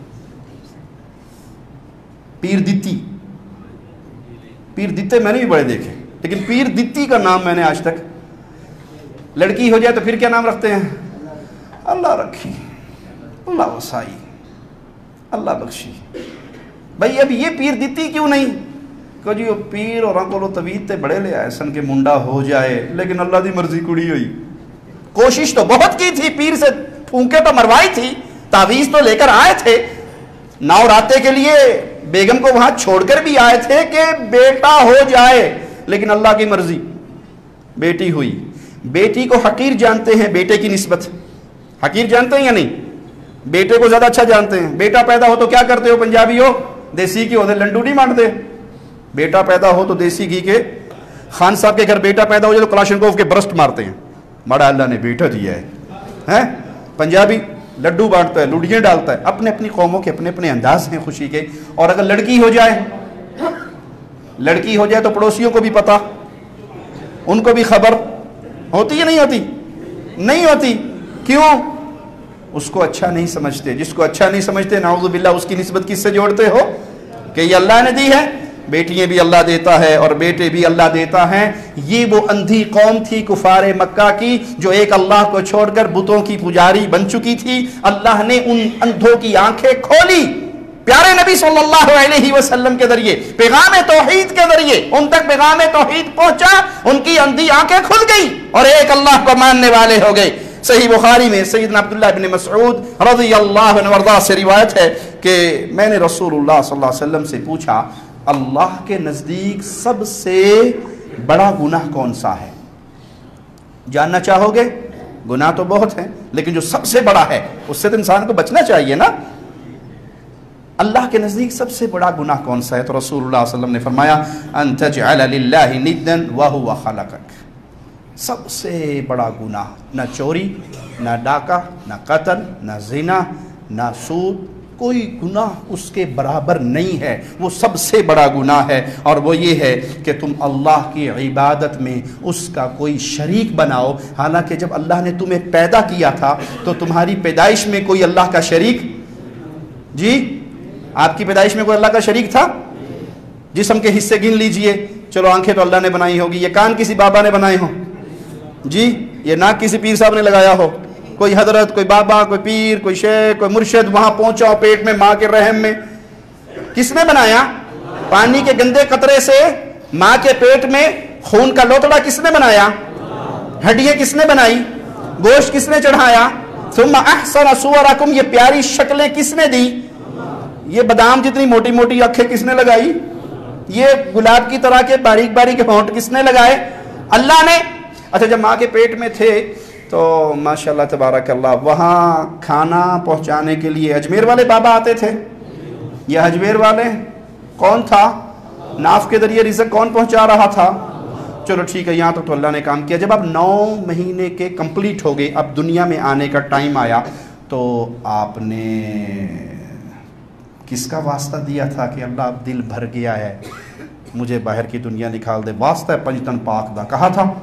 پیر دتی، پیر دتے میں نے بھی بڑے دیکھے، لیکن پیر دتی کا نام میں نے آج تک۔ لڑکی ہو جائے تو پھر کیا نام رکھتے ہیں؟ اللہ رکھی، اللہ وسائی، اللہ بخشی۔ بھائی اب یہ پیر دتی کیوں نہیں کہ جی وہ پیر اور کو طویل تے بڑے لے آئے سن کے منڈا ہو جائے، لیکن اللہ دی مرضی کڑی ہوئی۔ کوشش تو بہت کی تھی، پیر سے پھونکے تو مروائی تھی، تعویذ تو لے کر آئے تھے، ناؤ راتے کے لیے بیگم کو وہاں چھوڑ کر بھی آئے تھے کہ بیٹا ہو جائے، لیکن اللہ کی مرضی بیٹی ہوئی. بیٹی کو حقیر جانتے ہیں بیٹے کی نسبت, حقیر جانتے ہیں یا نہیں؟ بیٹے کو زیادہ اچھا جانتے ہیں. بیٹا پیدا ہو تو کیا کرتے ہو پنجابی ہو؟ دیسی گھی ہوتے لنڈو نہیں مانتے. بیٹا پیدا ہو تو دیسی گھی کے, خان صاحب کے گھر بیٹا پیدا ہو جائے تو کلاشنکوف کے برسٹ مارتے ہیں, بڑا اللہ نے بیٹا دیا ہے. پنجابی لڈو بانٹتا ہے, لڈیاں ڈالتا ہے. اپنے اپنی قوموں کے اپنے اپنے انداز ہیں خوشی کے. اور اگر لڑکی ہو جائے تو پڑوسیوں کو بھی پتا, ان کو بھی خبر ہوتی ہے نہیں ہوتی؟ نہیں ہوتی. کیوں؟ اس کو اچھا نہیں سمجھتے. جس کو اچھا نہیں سمجھتے نعوذ باللہ اس کی نسبت کس سے جوڑتے ہو کہ یہ اللہ نے دی ہے. بیٹیاں بھی اللہ دیتا ہے اور بیٹے بھی اللہ دیتا ہے. یہ وہ اندھی قوم تھی کفار مکہ کی جو ایک اللہ کو چھوڑ کر بتوں کی پجاری بن چکی تھی. اللہ نے ان اندھوں کی آنکھیں کھولی پیارے نبی صلی اللہ علیہ وسلم کے ذریعے, پیغام توحید کے ذریعے ان تک پیغام توحید پہنچا, ان کی اندھی آنکھیں کھل گئی اور ایک اللہ کو ماننے والے ہو گئے. صحیح بخاری میں سیدنا عبداللہ بن مسعود رضی اللہ عنہ وارضاہ سے روایت ہے کہ میں نے رسول اللہ صلی اللہ علیہ وسلم سے پوچھا اللہ کے نزدیک سب سے بڑا گناہ کون سا ہے؟ جاننا چاہو گے؟ گناہ تو بہت ہیں لیکن جو سب سے بڑا ہے اس سے تو انسان کو بچنا چاہیے نا. اللہ کے نزدیک سب سے بڑا گناہ کون سا ہے؟ تو رسول اللہ صلی اللہ علیہ وسلم نے فرمایا ان تجعل للہ ندا وہو خلقک. سب سے بڑا گناہ, نہ چوری, نہ ڈاکہ, نہ قتل, نہ زنا, نہ سود, کوئی گناہ اس کے برابر نہیں ہے. وہ سب سے بڑا گناہ ہے اور وہ یہ ہے کہ تم اللہ کی عبادت میں اس کا کوئی شریک بناؤ. حالانکہ جب اللہ نے تمہیں پیدا کیا تھا تو تمہاری پیدائش میں کوئی اللہ کا شریک, جی آپ کی پیدائش میں کوئی اللہ کا شریک تھا؟ جسم کے حصے گن لیجئے. چلو آنکھیں تو اللہ نے بنائی ہوگی, یہ کان کسی بابا نے بنائے ہوں جی, یہ ناک کسی پیر صاحب نے لگایا ہو, کوئی حضرت, کوئی بابا, کوئی پیر, کوئی شیخ, کوئی مرشد وہاں پہنچا ہو پیٹ میں ماں کے رحم میں, کس نے بنایا؟ پانی کے گندے قطرے سے ماں کے پیٹ میں خون کا لوتڑا کس نے بنایا؟ ہڈیاں کس نے بنائی؟ گوشت کس نے چڑھایا؟ ثم احسن صورکم, یہ پیاری شکلیں کس نے دی؟ یہ بادام جتنی موٹی موٹی آنکھیں کس نے لگائی؟ یہ گلاب کی طرح کے باریک باریک ہونٹ کس نے لگائے؟ اللہ نے. اچھا جب ماں کے پیٹ میں تھے تو ماشاءاللہ تبارک اللہ وہاں کھانا پہنچانے کے لیے اجمیر والے بابا آتے تھے. یہ اجمیر والے کون تھا؟ ناف کے ذریعے رزق کون پہنچا رہا تھا؟ چلو ٹھیک ہے, یہاں تو اللہ نے کام کیا. جب آپ 9 مہینے کے کمپلیٹ ہو گئے, اب دنیا میں آنے کا ٹائم آیا, تو آپ نے کس کا واسطہ دیا تھا کہ اللہ اب دل بھر گیا ہے مجھے باہر کی دنیا نکال دے؟ واسطہ پنجتن پاک دا کہا تھا,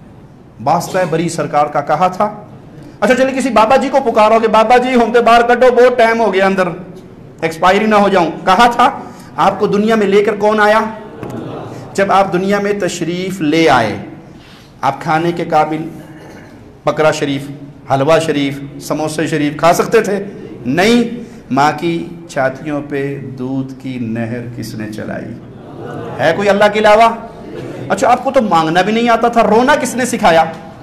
واسطہ بری سرکار کا کہا تھا. اچھا چلیے کسی بابا جی کو پکارو کہ بابا جی ہم تے باہر کٹو, بہت ٹائم ہو گیا اندر, ایکسپائری نہ ہو جاؤں, کہا تھا. آپ کو دنیا میں لے کر کون آیا؟ جب آپ دنیا میں تشریف لے آئے, آپ کھانے کے قابل بکرا شریف, حلوہ شریف, سموسے شریف کھا سکتے تھے؟ نہیں. ماں کی چھاتیوں پہ دودھ کی نہر کس نے چلائی؟ ہے کوئی اللہ کے علاوہ؟ اچھا آپ کو تو مانگنا بھی نہیں آتا تھا, رونا کس نے سکھایا؟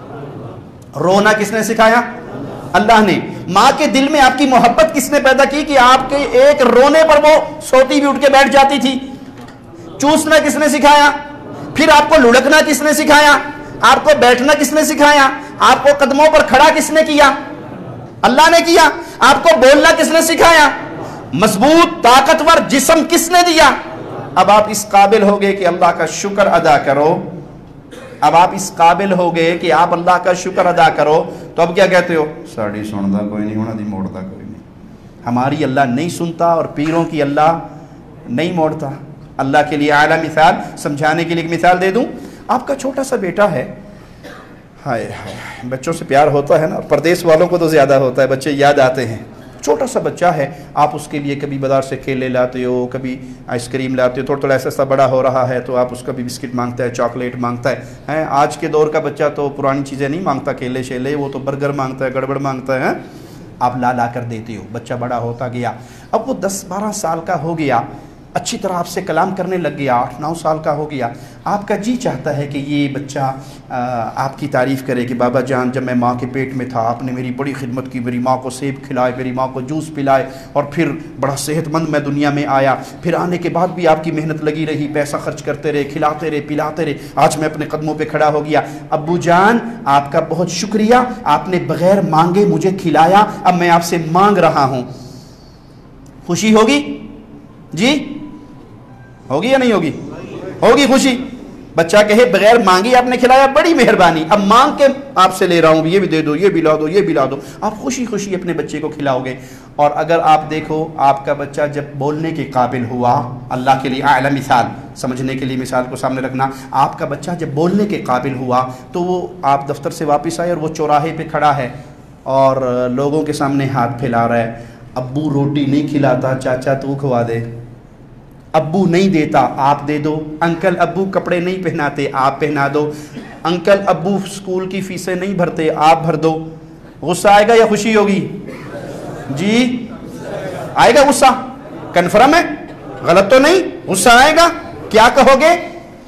رونا کس نے سکھایا؟ اللہ نے. ماں کے دل میں آپ کی محبت کس نے پیدا کی کہ آپ کے ایک رونے پر وہ سوتی بھی اٹھ کے بیٹھ جاتی تھی؟ چوسنا کس نے سکھایا؟ پھر آپ کو لڑکنا کس نے سکھایا؟ آپ کو بیٹھنا کس نے سکھایا؟ آپ کو قدموں پر کھڑا کس نے کیا؟ اللہ نے کیا. آپ کو بولنا کس نے سکھایا؟ مضبوط طاقتور جسم کس نے دیا؟ اب آپ اس قابل ہو گئے کہ اللہ کا شکر ادا کرو. اب آپ اس قابل ہو گئے کہ آپ اللہ کا شکر ادا کرو, تو اب کیا کہتے ہو؟ ساڑی سندا کوئی نہیں ہونا دی موڑتا کوئی نہیں. ہماری اللہ نہیں سنتا اور پیروں کی اللہ نہیں موڑتا. اللہ کے لیے اعلیٰ مثال, سمجھانے کے لیے ایک مثال دے دوں. آپ کا چھوٹا سا بیٹا ہے, ہائے ہائے بچوں سے پیار ہوتا ہے نا, پردیس والوں کو تو زیادہ ہوتا ہے, بچے یاد آتے ہیں. چھوٹا سا بچہ ہے, آپ اس کے لیے کبھی بازار سے کیلے لاتے ہو, کبھی آئس کریم لاتے ہو, تھوڑا ایسا بڑا ہو رہا ہے تو آپ اس کا بھی بسکٹ مانگتا ہے, چاکلیٹ مانگتا ہے. آج کے دور کا بچہ تو پرانی چیزیں نہیں مانگتا, کیلے شیلے, وہ تو برگر مانگتا ہے, گڑبڑ مانگتا ہے. آپ لا کر دیتے ہو, بچہ بڑا ہوتا گیا. اب وہ 10-12 سال کا ہو گیا, اچھی طرح آپ سے کلام کرنے لگ گیا، 8-9 سال کا ہو گیا، آپ کا جی چاہتا ہے کہ یہ بچہ آپ کی تعریف کرے کہ بابا جان جب میں ماں کے پیٹ میں تھا آپ نے میری بڑی خدمت کی، میری ماں کو سیب کھلائے، میری ماں کو جوس پلائے، اور پھر بڑا صحت مند میں دنیا میں آیا، پھر آنے کے بعد بھی آپ کی محنت لگی رہی، پیسہ خرچ کرتے رہے، کھلاتے رہے، پلاتے رہے، آج میں اپنے قدموں پہ کھڑا ہو گیا۔ ابو جان آپ کا بہت شکریہ، آپ نے بغیر مانگے مجھے کھلایا، اب میں آپ سے مانگ رہا ہوں۔ خوشی ہوگی؟ جی ہوگی یا نہیں ہوگی؟ ہوگی خوشی۔ بچہ کہے بغیر مانگی آپ نے کھلایا، بڑی مہربانی، اب مانگ کے آپ سے لے رہا ہوں، یہ بھی دے دو، یہ بھی لا دو، یہ بھی لا دو، آپ خوشی خوشی اپنے بچے کو کھلاؤ گے۔ اور اگر آپ دیکھو آپ کا بچہ جب بولنے کے قابل ہوا، اللہ کے لیے اعلی مثال، سمجھنے کے لیے مثال کو سامنے رکھنا، آپ کا بچہ جب بولنے کے قابل ہوا تو وہ آپ دفتر سے واپس آئے اور وہ چوراہے پہ کھڑا ہے اور لوگوں کے سامنے ہاتھ پھیلا رہا ہے، ابو روٹی نہیں کھلاتا، چاچا تو کھوا دے، ابو نہیں دیتا آپ دے دو، انکل ابو کپڑے نہیں پہناتے آپ پہنا دو، انکل ابو اسکول کی فیسیں نہیں بھرتے آپ بھر دو۔ غصہ آئے گا یا خوشی ہوگی؟ جی آئے گا غصہ، کنفرم ہے، غلط تو نہیں؟ غصہ آئے گا، کیا کہو گے؟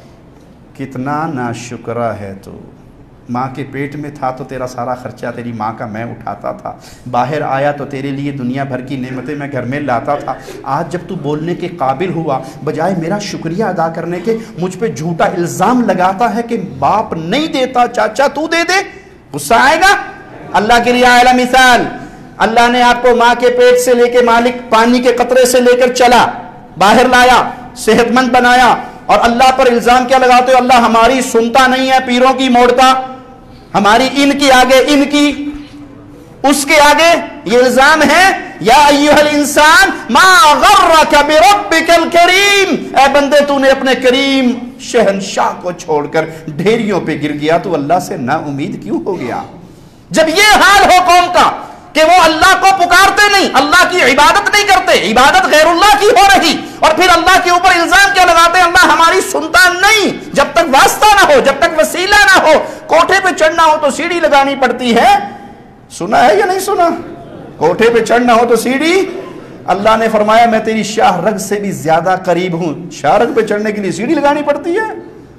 کتنا ناشکرا ہے تو، ماں کے پیٹ میں تھا تو تیرا سارا خرچہ تیری ماں کا میں اٹھاتا تھا، باہر آیا تو تیرے لیے دنیا بھر کی نعمتیں میں گھر میں لاتا تھا، آج جب تو بولنے کے قابل ہوا بجائے میرا شکریہ ادا کرنے کے مجھ پہ جھوٹا الزام لگاتا ہے کہ باپ نہیں دیتا، چاچا تو دے دے۔ غصہ آئے گا؟ اللہ کے لیے اعلی مثال، اللہ نے آپ کو ماں کے پیٹ سے لے کے مالک پانی کے قطرے سے لے کر چلا، باہر لایا، صحت مند بنایا، اور اللہ پر الزام کیا لگاتے ہو؟ اللہ ہماری سنتا نہیں ہے، پیروں کی موڑتا، ہماری ان کی آگے ان کی اس کے آگے، یہ الزام ہے۔ یا ایھا الانسان ما غرک بربک الکریم، اے بندے تو نے اپنے کریم شہنشاہ کو چھوڑ کر ڈھیریوں پہ گر گیا تو اللہ سے نا امید کیوں ہو گیا؟ جب یہ حال ہو قوم کا کہ وہ اللہ کو پکارتے نہیں، اللہ کی عبادت نہیں کرتے، عبادت غیر اللہ کی ہو رہی، اور پھر اللہ کے اوپر الزام کیا لگاتے ہیں؟ اللہ ہماری سنتا نہیں۔ جب تک واسطہ نہ ہو، جب تک وسیلہ نہ ہو، کوٹھے پہ چڑھنا ہو تو سیڑھی لگانی پڑتی ہے، سنا ہے یا نہیں سنا؟ کوٹھے پہ چڑھنا ہو تو سیڑھی، اللہ نے فرمایا میں تیری شاہ رگ سے بھی زیادہ قریب ہوں، شاہ رگ پہ چڑھنے کے لیے سیڑھی لگانی پڑتی ہے؟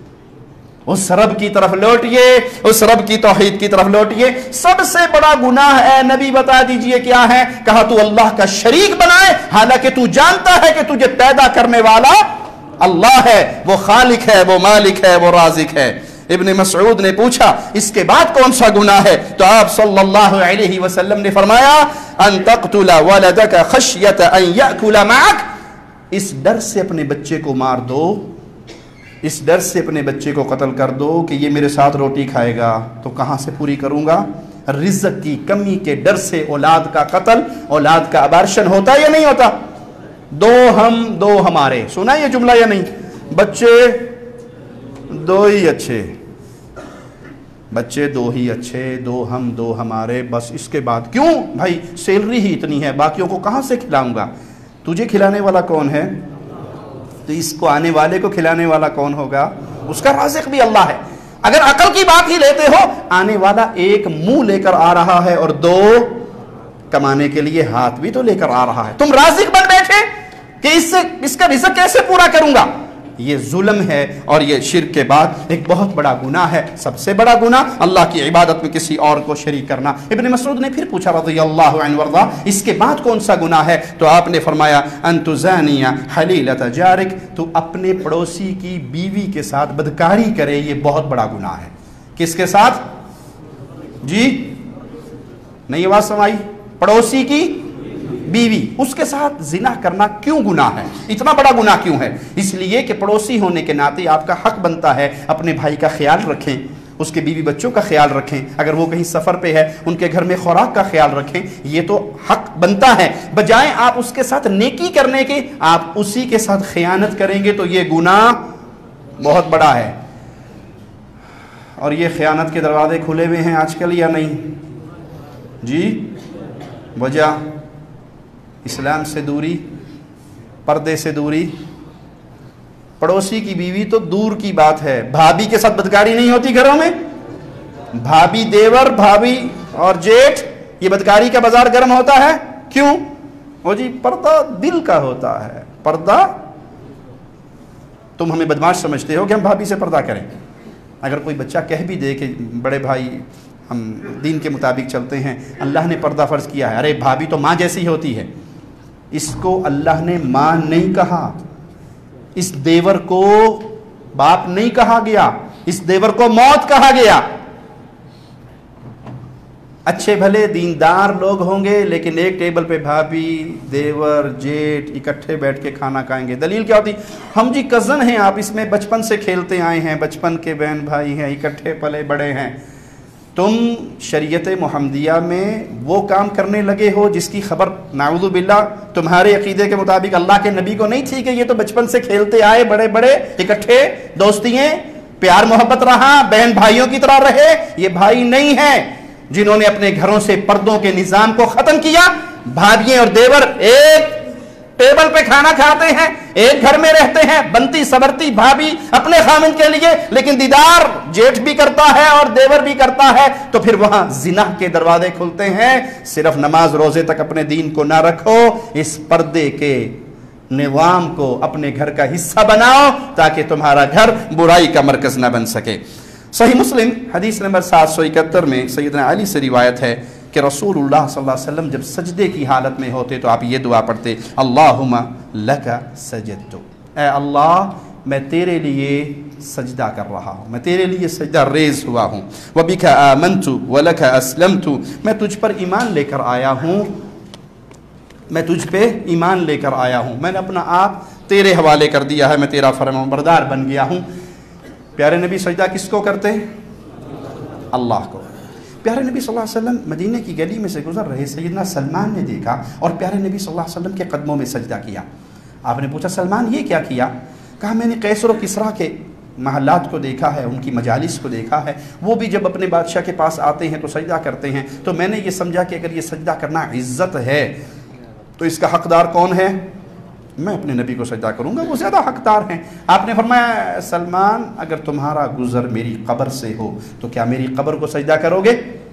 اس رب کی طرف لوٹئے، اس رب کی توحید کی طرف لوٹئے۔ سب سے بڑا گناہ ہے، نبی بتا دیجئے کیا ہے؟ کہا تو اللہ کا شریک بنائے، حالانکہ تو جانتا ہے کہ تجھے پیدا کرنے والا اللہ ہے، وہ خالق ہے، وہ مالک ہے، وہ رازق ہے۔ ابن مسعود نے پوچھا اس کے بعد کون سا گناہ ہے؟ تو آپ صلی اللہ علیہ وسلم نے فرمایا ان تقتل ولدک خشیۃ ان یأکل معک، اس ڈر سے اپنے بچے کو مار دو، اس ڈر سے اپنے بچے کو قتل کر دو کہ یہ میرے ساتھ روٹی کھائے گا تو کہاں سے پوری کروں گا؟ رزق کی کمی کے ڈر سے اولاد کا قتل، اولاد کا ابارشن ہوتا ہے یا نہیں ہوتا؟ دو ہم دو ہمارے، سنا یہ جملہ یا نہیں؟ بچے دو ہی اچھے، بچے دو ہی اچھے، دو ہم دو ہمارے، بس اس کے بعد کیوں بھائی؟ سیلری ہی اتنی ہے، باقیوں کو کہاں سے کھلاؤں گا؟ تجھے کھلانے والا کون ہے؟ تو اس کو آنے والے کو کھلانے والا کون ہوگا؟ اس کا رازق بھی اللہ ہے۔ اگر عقل کی بات ہی لیتے ہو، آنے والا ایک منہ لے کر آ رہا ہے اور دو کمانے کے لیے ہاتھ بھی تو لے کر آ رہا ہے، تم رازق بن بیٹھے کہ اس کا رزق کیسے پورا کروں گا؟ یہ ظلم ہے، اور یہ شرک کے بعد ایک بہت بڑا گناہ ہے، سب سے بڑا گناہ اللہ کی عبادت میں کسی اور کو شریک کرنا۔ ابن مسعود نے پھر پوچھا رضی اللہ عنہ وارضا، اس کے بعد کون سا گناہ ہے؟ تو آپ نے فرمایا ان تزانی حلیلۃ جارک، تو اپنے پڑوسی کی بیوی کے ساتھ بدکاری کرے، یہ بہت بڑا گناہ ہے۔ کس کے ساتھ؟ جی نہیں آواز سمائی؟ پڑوسی کی بیوی، اس کے ساتھ زنا کرنا کیوں گناہ ہے؟ اتنا بڑا گناہ کیوں ہے؟ اس لیے کہ پڑوسی ہونے کے ناطے آپ کا حق بنتا ہے اپنے بھائی کا خیال رکھیں، اس کے بیوی بچوں کا خیال رکھیں، اگر وہ کہیں سفر پہ ہے ان کے گھر میں خوراک کا خیال رکھیں، یہ تو حق بنتا ہے۔ بجائے آپ اس کے ساتھ نیکی کرنے کے آپ اسی کے ساتھ خیانت کریں گے تو یہ گناہ بہت بڑا ہے۔ اور یہ خیانت کے دروازے کھلے ہوئے ہیں آج کل یا نہیں؟ جی وجہ اسلام سے دوری، پردے سے دوری۔ پڑوسی کی بیوی تو دور کی بات ہے، بھابھی کے ساتھ بدکاری نہیں ہوتی گھروں میں؟ بھابھی دیور، بھابھی اور جیٹھ، یہ بدکاری کا بازار گرم ہوتا ہے، کیوں؟ وہ جی پردہ دل کا ہوتا ہے، پردہ तुम हमें बदमाश समझते हो कि हम भाभी से पर्दा करें। अगर कोई बच्चा कह भी दे कि बड़े भाई हम दीन के मुताबिक चलते हैं, अल्लाह ने पर्दा फ़र्ज़ किया है, अरे भाभी तो माँ जैसी होती है, इसको अल्लाह ने माँ नहीं कहा, इस देवर को बाप नहीं कहा गया, इस देवर को मौत कहा गया। अच्छे भले दीनदार लोग होंगे लेकिन एक टेबल पे भाभी देवर जेठ इकट्ठे बैठ के खाना खाएंगे। दलील क्या होती? हम जी कज़न हैं, आप इसमें बचपन से खेलते आए हैं, बचपन के बहन भाई हैं, इकट्ठे पले बड़े हैं। तुम शरीयत मुहम्मदिया में वो काम करने लगे हो जिसकी खबर नाउज़ु बिल्लाह तुम्हारे अकीदे के मुताबिक अल्लाह के नबी को नहीं थी कि ये तो बचपन से खेलते आए, बड़े बड़े इकट्ठे दोस्तियाँ, प्यार मोहब्बत रहा, बहन भाइयों की तरह रहे। ये भाई नहीं है जिन्होंने अपने घरों से पर्दों के निजाम को खत्म किया। भाभियां और देवर एक टेबल पे खाना खाते हैं, एक घर में रहते हैं, बनती सवरती भाभी अपने खामिन के लिए, लेकिन दीदार जेठ भी करता है और देवर भी करता है, तो फिर वहां जिना के दरवाजे खुलते हैं। सिर्फ नमाज रोजे तक अपने दीन को ना रखो, इस पर्दे के निजाम को अपने घर का हिस्सा बनाओ ताकि तुम्हारा घर बुराई का मरकज ना बन सके। सही मुस्लिम हदीस नंबर 771 में सैयदना अली से रिवायत है कि रसूलुल्लाह सल्लल्लाहु अलैहि वसल्लम जब सजदे की हालत में होते तो आप ये दुआ पढ़ते, अल्लाहुम्मा लका सजदतु, ऐ अल्लाह मैं तेरे लिए सजदा कर रहा हूँ, मैं तेरे लिए सजदा रेज हुआ हूँ। व बिका आमनतु व लका अस्लमतु, मैं तुझ पर ईमान लेकर आया हूँ, मैं तुझ पे ईमान लेकर आया हूँ, मैंने अपना आप तेरे हवाले कर दिया है, मैं तेरा फरमाबरदार बन गया हूँ। प्यारे नबी सजदा किसको करते? अल्लाह को। प्यारे नबी सल्लल्लाहु अलैहि वसल्लम मदीने की गली में से गुजर रहे, सैयदना सलमान ने देखा और प्यारे नबी सल्लल्लाहु अलैहि वसल्लम के कदमों में सजदा किया। आपने पूछा सलमान ये क्या किया? कहा मैंने कैसर और किसरा के महल्लात को देखा है, उनकी मजालिस को देखा है, वो भी जब अपने बादशाह के पास आते हैं तो सजदा करते हैं, तो मैंने ये समझा कि अगर ये सजदा करना इज्जत है तो इसका हकदार कौन है? मैं अपने नबी को सजदा करूंगा, वो ज़्यादा हकदार हैं। आपने फरमाया सलमान अगर तुम्हारा गुजर मेरी कब्र से हो तो क्या मेरी कब्र को सजदा करोगे?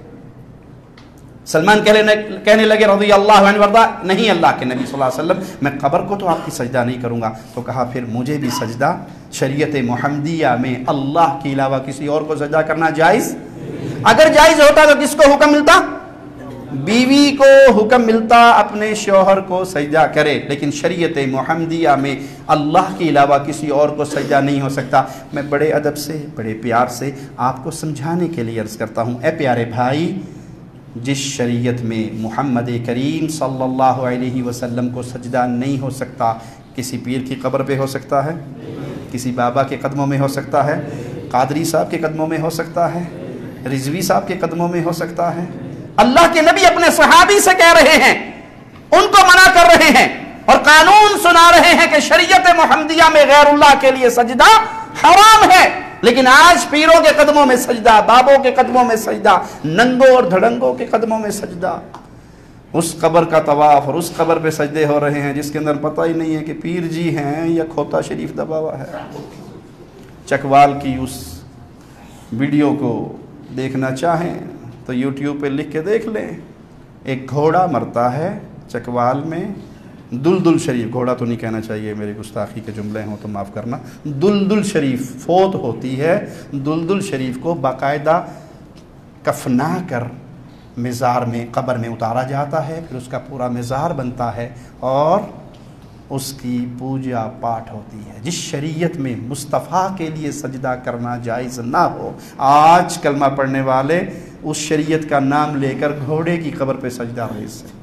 सलमान कहने लगे रज़ी अल्लाह अन्हु वरदा, नहीं अल्लाह के नबी सल्लल्लाहु अलैहि वसल्लम मैं कब्र को तो आपकी सजदा नहीं करूंगा। तो कहा फिर मुझे भी सजदा शरीयत मुहम्मदिया में अल्लाह के अलावा किसी और को सजदा करना जायज़? अगर जायज़ होता तो किसको हुक्म मिलता? बीवी को हुक्म मिलता अपने शौहर को सजदा करे, लेकिन शरीयत मुहम्मदिया में अल्लाह के अलावा किसी और को सजदा नहीं हो सकता। मैं बड़े अदब से बड़े प्यार से आपको समझाने के लिए अर्ज़ करता हूँ, ए प्यारे भाई, जिस शरीयत में मुहम्मद करीम सल्लल्लाहु अलैहि वसल्लम को सजदा नहीं हो सकता, किसी पीर की कब्र पे हो सकता है, किसी बाबा के कदमों में हो सकता है, कादरी साहब के कदमों में हो सकता है, रिजवी साहब के कदमों में हो सकता है। अल्लाह के नबी अपने सहाबी से कह रहे हैं, उनको मना कर रहे हैं और कानून सुना रहे हैं कि शरीयत मुहम्मदिया में गैरुल्लाह के लिए सजदा हराम है। लेकिन आज पीरों के कदमों में सजदा, बाबों के कदमों में सजदा, नंगों और धड़ंगों के कदमों में सजदा, उस कब्र का तवाफ और उस कब्र पे सजदे हो रहे हैं जिसके अंदर पता ही नहीं है कि पीर जी हैं या खोता शरीफ दबा हुआ है। चकवाल की उस वीडियो को देखना चाहें तो यूट्यूब पे लिख के देख लें। एक घोड़ा मरता है चकवाल में, दुलदुल शरीफ, घोड़ा तो नहीं कहना चाहिए, मेरे गुस्ताखी के जुमले हों तो माफ़ करना, दुलदुल शरीफ फोत होती है। दुलदुल शरीफ को बाकायदा कफना कर मज़ार में कब्र में उतारा जाता है, फिर उसका पूरा मज़ार बनता है और उसकी पूजा पाठ होती है। जिस शरीयत में मुस्तफ़ा के लिए सजदा करना जायज़ ना हो, आज कलमा पढ़ने वाले उस शरीयत का नाम लेकर घोड़े की कब्र पे सजदा रेज़ है।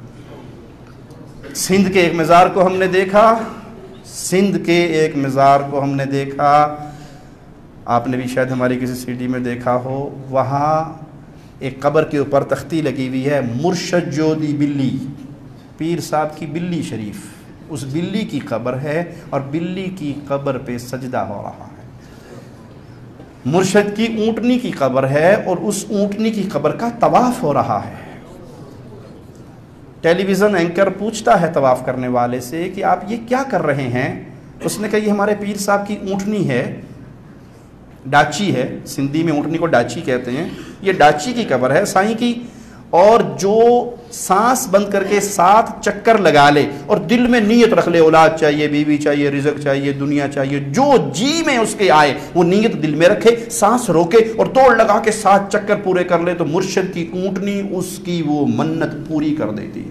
सिंध के एक मज़ार को हमने देखा, सिंध के एक मज़ार को हमने देखा, आपने भी शायद हमारी किसी सीडी में देखा हो। वहाँ एक कब्र के ऊपर तख्ती लगी हुई है, मुर्शद जोदी बिल्ली, पीर साहब की बिल्ली शरीफ, उस बिल्ली की कब्र है और बिल्ली की कब्र पे सजदा हो रहा है। मुर्शद की ऊँटनी की कब्र है और उस ऊँटनी की कब्र का तवाफ़ हो रहा है। टेलीविज़न एंकर पूछता है तवाफ़ करने वाले से कि आप ये क्या कर रहे हैं? उसने कहा ये हमारे पीर साहब की ऊँटनी है, डाची है, सिंधी में ऊँटनी को डाची कहते हैं, ये डाची की कब्र है साईं की, اور جو سانس بند کر کے 7 چکر لگا لے اور دل میں نیت رکھ لے اولاد چاہیے، بیوی چاہیے، رزق چاہیے، دنیا چاہیے، جو جی میں اس کے آئے وہ نیت دل میں رکھے، سانس روکے اور دوڑ لگا کے 7 چکر پورے کر لے، تو مرشد کی اونٹنی اس کی وہ منت پوری کر دیتی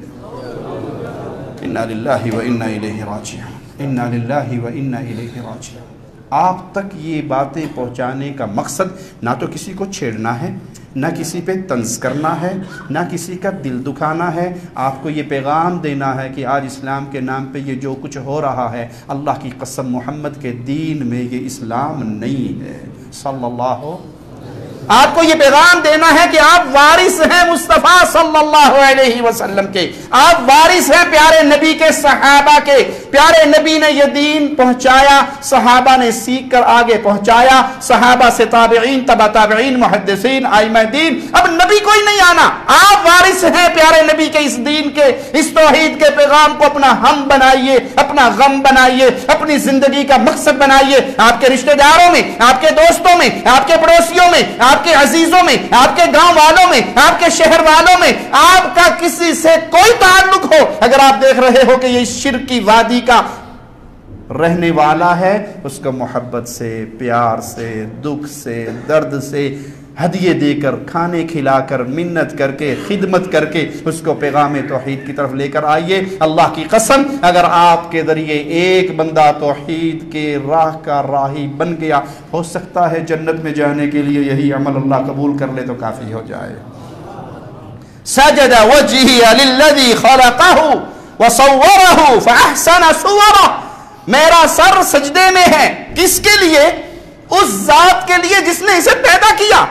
ہے۔ انا للہ و انا الیہ راجعون، انا للہ و انا الیہ راجعون۔ آپ تک یہ باتیں پہنچانے کا مقصد نہ تو کسی کو چھیڑنا ہے، نہ کسی پہ طنز کرنا ہے، نہ کسی کا دل دکھانا ہے، آپ کو یہ پیغام دینا ہے کہ آج اسلام کے نام پہ یہ جو کچھ ہو رہا ہے، اللہ کی قسم محمد کے دین میں یہ اسلام نہیں ہے صلی اللہ۔ آپ کو یہ پیغام دینا ہے کہ آپ وارث ہیں مصطفیٰ صلی اللہ علیہ وسلم کے، آپ وارث ہیں پیارے نبی کے، صحابہ کے۔ پیارے نبی نے یہ دین پہنچایا، صحابہ نے سیکھ کر آگے پہنچایا، صحابہ سے تابعین، تبع تابعین، محدثین، ائمہ دین۔ اب نبی کوئی نہیں آنا، آپ وارث ہیں پیارے نبی کے اس دین کے، اس توحید کے پیغام کو اپنا ہم بنائیے، اپنا غم بنائیے، اپنی زندگی کا مقصد بنائیے۔ آپ کے رشتہ داروں میں، آپ کے دوستوں میں، آپ کے پڑوسیوں میں، آپ کے عزیزوں میں، آپ کے گاؤں والوں میں، آپ کے شہر والوں میں، آپ کا کسی سے کوئی تعلق ہو، اگر آپ دیکھ رہے ہو کہ یہ شرک کی وادی کا رہنے والا ہے، اس کو محبت سے، پیار سے، دکھ سے، درد سے، ہدیے دے کر، کھانے کھلا کر، منت کر کے، خدمت کر کے اس کو پیغام توحید کی طرف لے کر آئیے۔ اللہ کی قسم اگر آپ کے ذریعے ایک بندہ توحید کے راہ کا راہی بن گیا، ہو سکتا ہے جنت میں جانے کے لیے یہی عمل اللہ قبول کر لے تو کافی ہو جائے۔ سجد وجہی للذی خلقہ وصورہ فاحسن صورہ، میرا سر سجدے میں ہے، کس کے لیے؟ اس ذات کے لیے جس نے اسے پیدا کیا،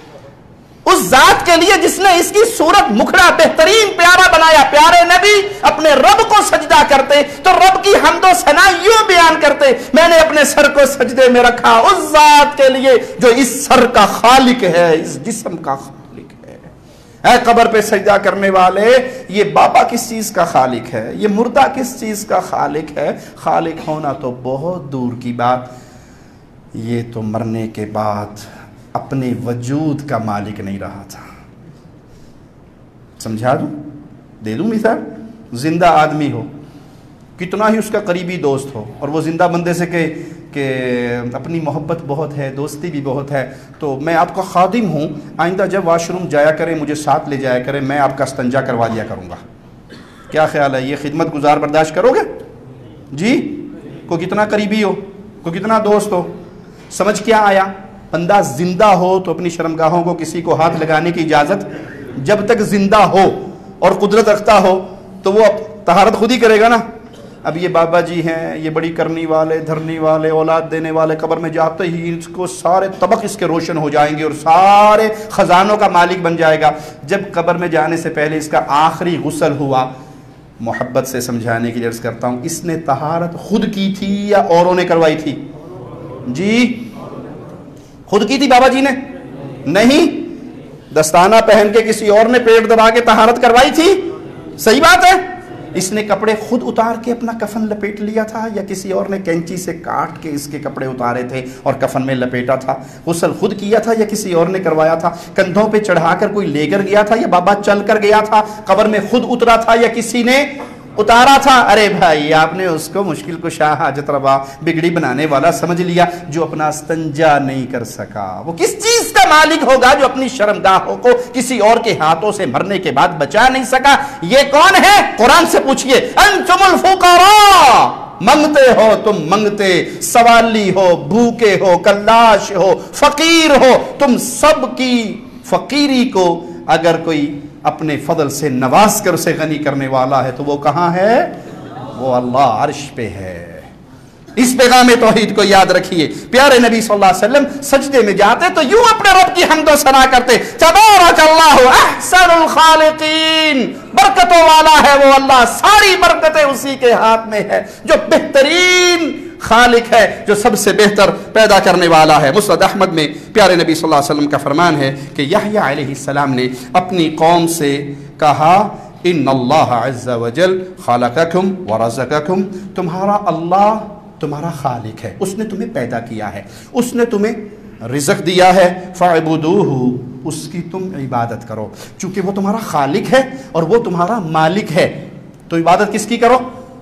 اس ذات کے لیے جس نے اس کی صورت مکھڑا بہترین پیارا بنایا۔ پیارے نبی اپنے رب کو سجدہ کرتے تو رب کی حمد و ثنا یوں بیان کرتے، میں نے اپنے سر کو سجدے میں رکھا اس ذات کے لیے جو اس سر کا خالق ہے، اس جسم کا خالق ہے۔ اے قبر پہ سجدہ کرنے والے، یہ بابا کس چیز کا خالق ہے؟ یہ مردہ کس چیز کا خالق ہے؟ خالق ہونا تو بہت دور کی بات، یہ تو مرنے کے بعد اپنے وجود کا مالک نہیں رہا تھا۔ سمجھا دوں، دے دوں مثال، زندہ آدمی ہو، کتنا ہی اس کا قریبی دوست ہو، اور وہ زندہ بندے سے کہ اپنی محبت بہت ہے، دوستی بھی بہت ہے، تو میں آپ کا خادم ہوں، آئندہ جب واش روم جایا کریں مجھے ساتھ لے جایا کریں، میں آپ کا استنجا کروا دیا کروں گا۔ کیا خیال ہے، یہ خدمت گزار برداشت کرو گے؟ جی، کوئی کتنا قریبی ہو، کوئی کتنا دوست ہو، سمجھ کیا آیا؟ بندہ زندہ ہو تو اپنی شرمگاہوں کو کسی کو ہاتھ لگانے کی اجازت، جب تک زندہ ہو اور قدرت رکھتا ہو تو وہ طہارت خود ہی کرے گا نا۔ اب یہ بابا جی ہیں، یہ بڑی کرنی والے، دھرنی والے، اولاد دینے والے، قبر میں جاتے ہی اس کو سارے طبق اس کے روشن ہو جائیں گے اور سارے خزانوں کا مالک بن جائے گا۔ جب قبر میں جانے سے پہلے اس کا آخری غسل ہوا، محبت سے سمجھانے کی عرض کرتا ہوں، اس نے طہارت خود کی تھی یا اوروں نے کروائی تھی؟ جی، خود کی تھی بابا جی نے؟ نہیں، دستانہ پہن کے کسی اور نے پیٹ دبا کے طہارت کروائی تھی؟ صحیح بات ہے۔ اس نے کپڑے خود اتار کے اپنا کفن لپیٹ لیا تھا یا کسی اور نے کینچی سے کاٹ کے اس کے کپڑے اتارے تھے اور کفن میں لپیٹا تھا؟ غسل خود کیا تھا یا کسی اور نے کروایا تھا؟ کندھوں پہ چڑھا کر کوئی لے کر گیا تھا یا بابا چل کر گیا تھا؟ قبر میں خود اترا تھا یا کسی نے اتارا تھا؟ ارے بھائی، آپ نے اس کو مشکل کشا، حاجت روا، بگڑی بنانے والا سمجھ لیا، جو اپنا استنجا نہیں کر سکا۔ وہ کس چیز کا مالک ہوگا جو اپنی شرمگاہوں کو کسی اور کے ہاتھوں سے مرنے کے بعد بچا نہیں سکا؟ یہ کون ہے؟ قرآن سے پوچھئے، انتم الفقراء، منگتے ہو تم، منگتے، سوالی ہو، بھوکے ہو، کلاش ہو، فقیر ہو، تم سب کی فقیری کو اگر کوئی اپنے فضل سے نواز کر اسے غنی کرنے والا ہے تو وہ کہاں ہے؟ وہ اللہ عرش پہ ہے۔ اس پیغام توحید کو یاد رکھیے۔ پیارے نبی صلی اللہ علیہ وسلم سجدے میں جاتے تو یوں اپنے رب کی حمد و ثنا کرتے، تبارک اللہ احسن الخالقین، برکتوں والا ہے وہ اللہ، ساری برکتیں اسی کے ہاتھ میں ہے، جو بہترین خالق ہے، جو سب سے بہتر پیدا کرنے والا ہے۔ مسند احمد میں پیارے نبی صلی اللہ علیہ وسلم کا فرمان ہے کہ یحییٰ علیہ السلام نے اپنی قوم سے کہا، ان اللہ عز وجل خلقکم ورزقکم، تمہارا اللہ تمہارا خالق ہے، اس نے تمہیں پیدا کیا ہے، اس نے تمہیں رزق دیا ہے فَاعْبُدُوهُ، اس کی تم عبادت کرو، چونکہ وہ تمہارا خالق ہے اور وہ تمہارا مالک ہے، تو عبادت کس کی کرو؟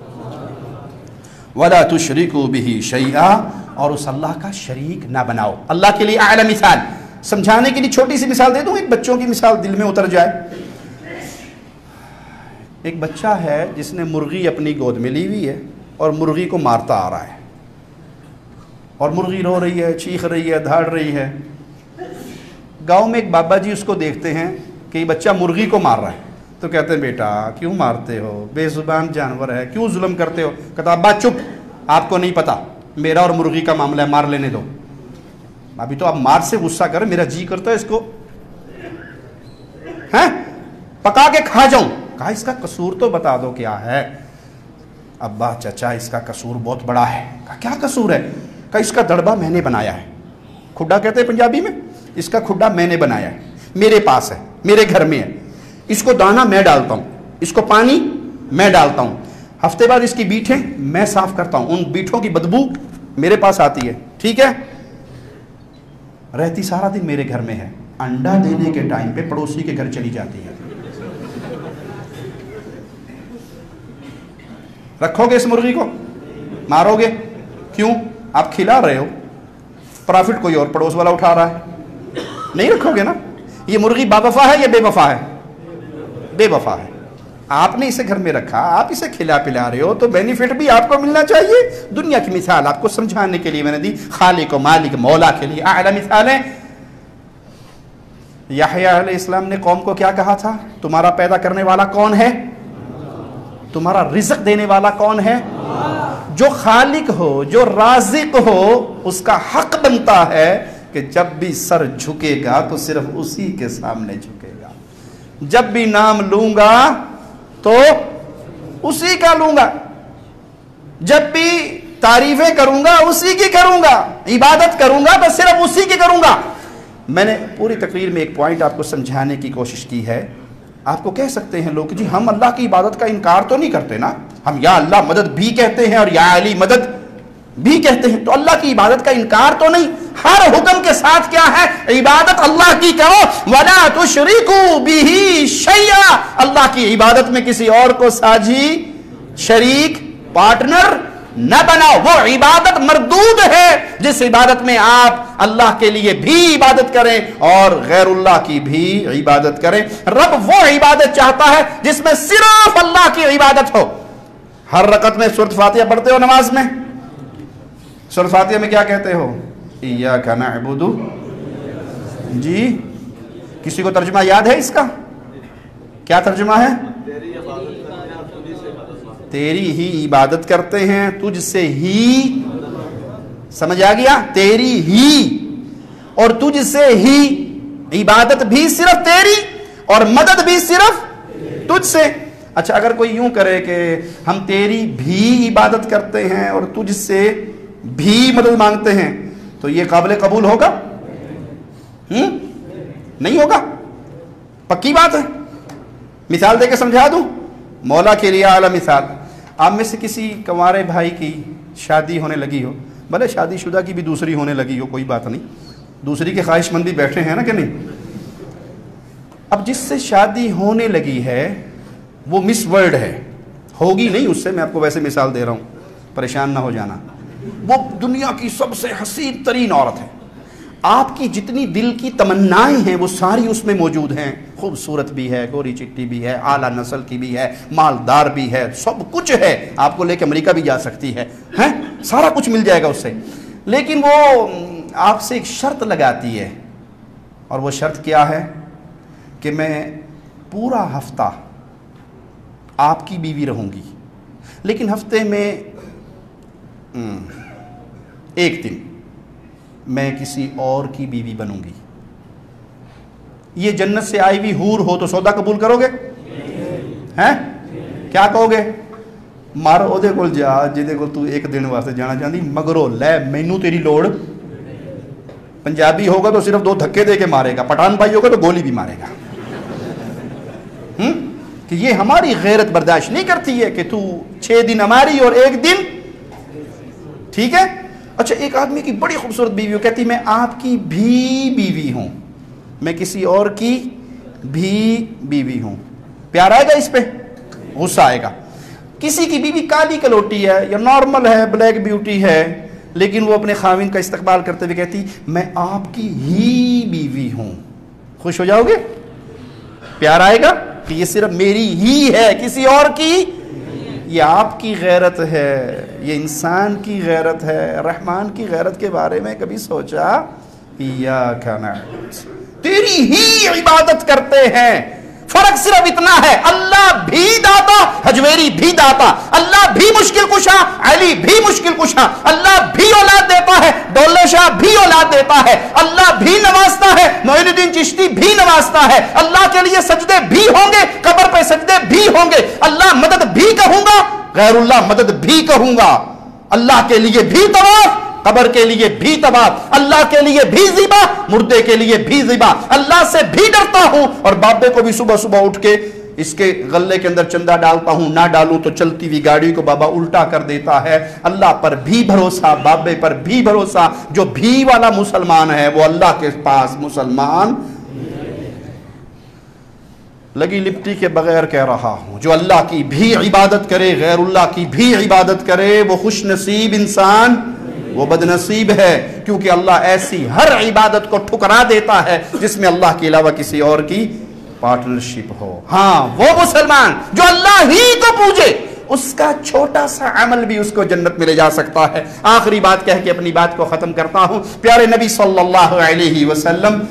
وَلَا تُشْرِكُوا بِهِ شَيْئًا، اور اس اللہ کا شریک نہ بناؤ۔ اللہ کے لیے اعلی مثال سمجھانے کے لیے چھوٹی سی مثال دے دوں، ایک بچوں کی مثال دل میں اتر جائے۔ ایک بچہ ہے جس نے مرغی اپنی گود میں لی ہوئی ہے اور مرغی کو مارتا آ رہا ہے، اور مرغی رو رہی ہے، چیخ رہی ہے، دھاڑ رہی ہے۔ گاؤں میں ایک بابا جی اس کو دیکھتے ہیں کہ یہ بچہ مرغی کو مار رہا ہے، تو کہتے ہیں بیٹا کیوں مارتے ہو، بے زبان جانور ہے، کیوں ظلم کرتے ہو؟ کہتا ابا چپ، آپ کو نہیں پتا، میرا اور مرغی کا معاملہ ہے، مار لینے دو۔ ابھی تو آپ مار سے غصہ کر، میرا جی کرتا ہے اس کو پکا کے کھا جاؤں۔ کہا اس کا قصور تو بتا دو کیا ہے۔ ابا چچا اس کا قصور بہت بڑا ہے۔ کہا کیا قصور ہے؟ کہا اس کا دڑبا میں نے بنایا ہے، کھڈا کہتے ہیں پنجابی میں، اس کا کھڈا میں نے بنایا ہے، میرے پاس ہے، میرے گھر میں ہے، اس کو دانا میں ڈالتا ہوں، اس کو پانی میں ڈالتا ہوں، ہفتے بعد اس کی بیٹھیں میں صاف کرتا ہوں، ان بیٹھوں کی بدبو میرے پاس آتی ہے، ٹھیک ہے، رہتی سارا دن میرے گھر میں ہے، انڈا دینے کے ٹائم پہ پڑوسی کے گھر چلی جاتی ہے۔ رکھو گے اس مرغی کو؟ مارو گے؟ کیوں؟ آپ کھلا رہے ہو، پرافٹ کوئی اور پڑوس والا اٹھا رہا ہے، نہیں رکھو گے نا۔ یہ مرغی باوفا ہے یا بے وفا ہے؟ بے وفا ہے۔ آپ نے اسے گھر میں رکھا، آپ اسے کھلا پلا رہے ہو، تو بینیفٹ بھی آپ کو ملنا چاہیے۔ دنیا کی مثال آپ کو سمجھانے کے لیے میں نے دی، خالق و مالک مولا کے لیے اعلیٰ مثال ہے۔ یحییٰ علیہ السلام نے قوم کو کیا کہا تھا؟ تمہارا پیدا کرنے والا کون ہے؟ تمہارا رزق دینے والا کون ہے؟ جو خالق ہو، جو رازق ہو، اس کا حق بنتا ہے کہ جب بھی سر جھکے گا تو صرف اسی کے سامنے جھکے گا، جب بھی نام لوں گا تو اسی کا لوں گا، جب بھی تعریفیں کروں گا اسی کی کروں گا، عبادت کروں گا تو صرف اسی کی کروں گا۔ میں نے پوری تقریر میں ایک پوائنٹ آپ کو سمجھانے کی کوشش کی ہے۔ آپ کو کہہ سکتے ہیں لوگ جی ہم اللہ کی عبادت کا انکار تو نہیں کرتے نا، ہم یا اللہ مدد بھی کہتے ہیں اور یا علی مدد بھی کہتے ہیں، تو اللہ کی عبادت کا انکار تو نہیں۔ ہر حکم کے ساتھ کیا ہے؟ عبادت اللہ کی کرو، وَلَا تُشْرِكُوا بِهِ شَيْئًا، اللہ کی عبادت میں کسی اور کو ساجی، شریک، پارٹنر نہ بناؤ۔ وہ عبادت مردود ہے جس عبادت میں آپ اللہ کے لیے بھی عبادت کریں اور غیر اللہ کی بھی عبادت کریں۔ رب وہ عبادت چاہتا ہے جس میں صرف اللہ کی عبادت ہو۔ ہر رکعت میں سورۃ فاتحہ پڑھتے ہو نماز میں؟ سورۃ فاتحہ میں کیا کہتے ہو؟ ایاک نعبد، جی کسی کو ترجمہ یاد ہے اس کا؟ کیا ترجمہ ہے؟ تیری ہی عبادت کرتے ہیں، تجھ سے ہی، سمجھ آ گیا؟ تیری ہی اور تجھ سے ہی، عبادت بھی صرف تیری اور مدد بھی صرف تجھ سے۔ اچھا اگر کوئی یوں کرے کہ ہم تیری بھی عبادت کرتے ہیں اور تجھ سے بھی مدد مانگتے ہیں، تو یہ قابل قبول ہوگا؟ نہیں ہوگا، پکی بات ہے۔ مثال دے کے سمجھا دوں، مولا کے لیے اعلیٰ مثال۔ آپ میں سے کسی کنوارے بھائی کی شادی ہونے لگی ہو، بھلے شادی شدہ کی بھی دوسری ہونے لگی ہو، کوئی بات نہیں، دوسری کے خواہش مند بھی بیٹھے ہیں نا کہ نہیں۔ اب جس سے شادی ہونے لگی ہے وہ مس ورلڈ ہے، ہوگی نہیں اس سے، میں آپ کو ویسے مثال دے رہا ہوں، پریشان نہ ہو جانا۔ وہ دنیا کی سب سے حسین ترین عورت ہے، آپ کی جتنی دل کی تمنائیں ہیں وہ ساری اس میں موجود ہیں، خوبصورت بھی ہے، گوری چٹی بھی ہے، اعلیٰ نسل کی بھی ہے، مالدار بھی ہے، سب کچھ ہے، آپ کو لے کے امریکہ بھی جا سکتی ہے، سارا کچھ مل جائے گا اس سے۔ لیکن وہ آپ سے ایک شرط لگاتی ہے، اور وہ شرط کیا ہے کہ میں پورا ہفتہ آپ کی بیوی رہوں گی، لیکن ہفتے میں ایک دن میں کسی اور کی بیوی بنوں گی۔ یہ جنت سے آئی ہوئی حور ہو تو سودا قبول کرو گے؟ ہیں کیا کہو گے؟ مار او دے کول جا جہدے کول تو ایک دن واسطے جانا چاہتی، مگرو لے مینوں تیری لوڑ۔ پنجابی ہوگا تو صرف 2 دھکے دے کے مارے گا، پٹھان بھائی ہوگا تو گولی بھی مارے گا۔ کہ یہ ہماری غیرت برداشت نہیں کرتی ہے کہ تو 6 دن ہماری اور 1 دن، ٹھیک ہے؟ اچھا ایک آدمی کی بڑی خوبصورت بیوی ہو، کہتی میں آپ کی بھی بیوی ہوں، میں کسی اور کی بھی بیوی ہوں، پیار آئے گا اس پہ؟ غصہ آئے گا۔ کسی کی بیوی کالی کلوٹی ہے یا نارمل ہے، بلیک بیوٹی ہے، لیکن وہ اپنے خاوند کا استقبال کرتے ہوئے کہتی میں آپ کی ہی بیوی ہوں، خوش ہو جاؤ گے؟ پیار آئے گا کہ یہ صرف میری ہی ہے، کسی اور کی؟ یہ آپ کی غیرت ہے، یہ انسان کی غیرت ہے۔ رحمان کی غیرت کے بارے میں کبھی سوچا؟ ایاک نعبد، تیری ہی عبادت کرتے ہیں، فرق صرف اتنا ہے اللہ بھی داتا، حجویری بھی داتا، اللہ بھی مشکل کشا، علی بھی مشکل کشا، اللہ بھی اولاد دیتا ہے، دولہ شاہ بھی اولاد دیتا ہے، اللہ بھی نوازتا ہے، معین الدین چشتی بھی نوازتا ہے، اللہ کے لیے سجدے بھی ہوں گے، قبر پہ سجدے بھی ہوں گے، اللہ مدد بھی کہوں گا، غیر اللہ مدد بھی کہوں گا، اللہ کے لیے بھی طواف، قبر کے لیے بھی طواف، اللہ کے لیے بھی ذبح، مردے کے لیے بھی ذبح، اللہ سے بھی ڈرتا ہوں، اور بابے کو بھی صبح صبح اٹھ کے اس کے غلے کے اندر چندہ ڈالتا ہوں، نہ ڈالوں تو چلتی ہوئی گاڑی کو بابا الٹا کر دیتا ہے۔ اللہ پر بھی بھروسہ، بابے پر بھی بھروسہ۔ جو بھی والا مسلمان ہے وہ اللہ کے پاس مسلمان۔ لگی لپٹی کے بغیر کہہ رہا ہوں، جو اللہ کی بھی عبادت کرے، غیر اللہ کی بھی عبادت کرے، وہ خوش نصیب انسان، وہ بد نصیب ہے، کیونکہ اللہ ایسی ہر عبادت کو ٹھکرا دیتا ہے جس میں اللہ کے علاوہ کسی اور کی پارٹنرشپ ہو۔ ہاں وہ مسلمان جو اللہ ہی کو پوجے، اس کا چھوٹا سا عمل بھی اس کو جنت میں لے جا سکتا ہے۔ آخری بات کہہ کے اپنی بات کو ختم کرتا ہوں۔ پیارے نبی صلی اللہ علیہ وسلم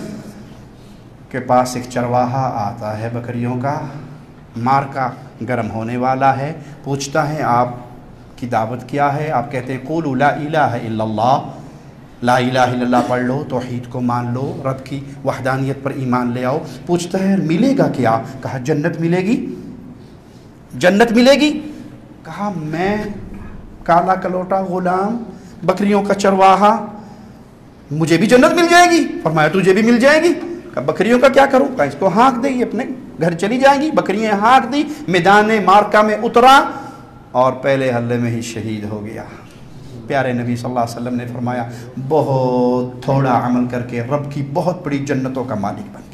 کے پاس ایک چرواہا آتا ہے بکریوں کا، مارکا گرم ہونے والا ہے، پوچھتا ہے آپ کی دعوت کیا ہے؟ آپ کہتے ہیں قولوا لا الہ الا اللہ، لا الہ الا اللہ پڑھ لو، توحید کو مان لو، رب کی وحدانیت پر ایمان لے آؤ۔ پوچھتا ہے ملے گا کیا؟ کہا جنت ملے گی، جنت ملے گی۔ کہا میں کالا کلوٹا غلام، بکریوں کا چرواہا، مجھے بھی جنت مل جائے گی؟ فرمایا تجھے بھی مل جائے گی۔ کہا بکریوں کا کیا کروں؟ کہا اس کو ہانک دے، اپنے گھر چلی جائیں گی۔ بکریاں ہانک دی، میدان مارکا میں اترا اور پہلے حملے میں ہی شہید ہو گیا۔ پیارے نبی صلی اللہ علیہ وسلم نے فرمایا بہت تھوڑا عمل کر کے رب کی بہت بڑی جنتوں کا مالک بن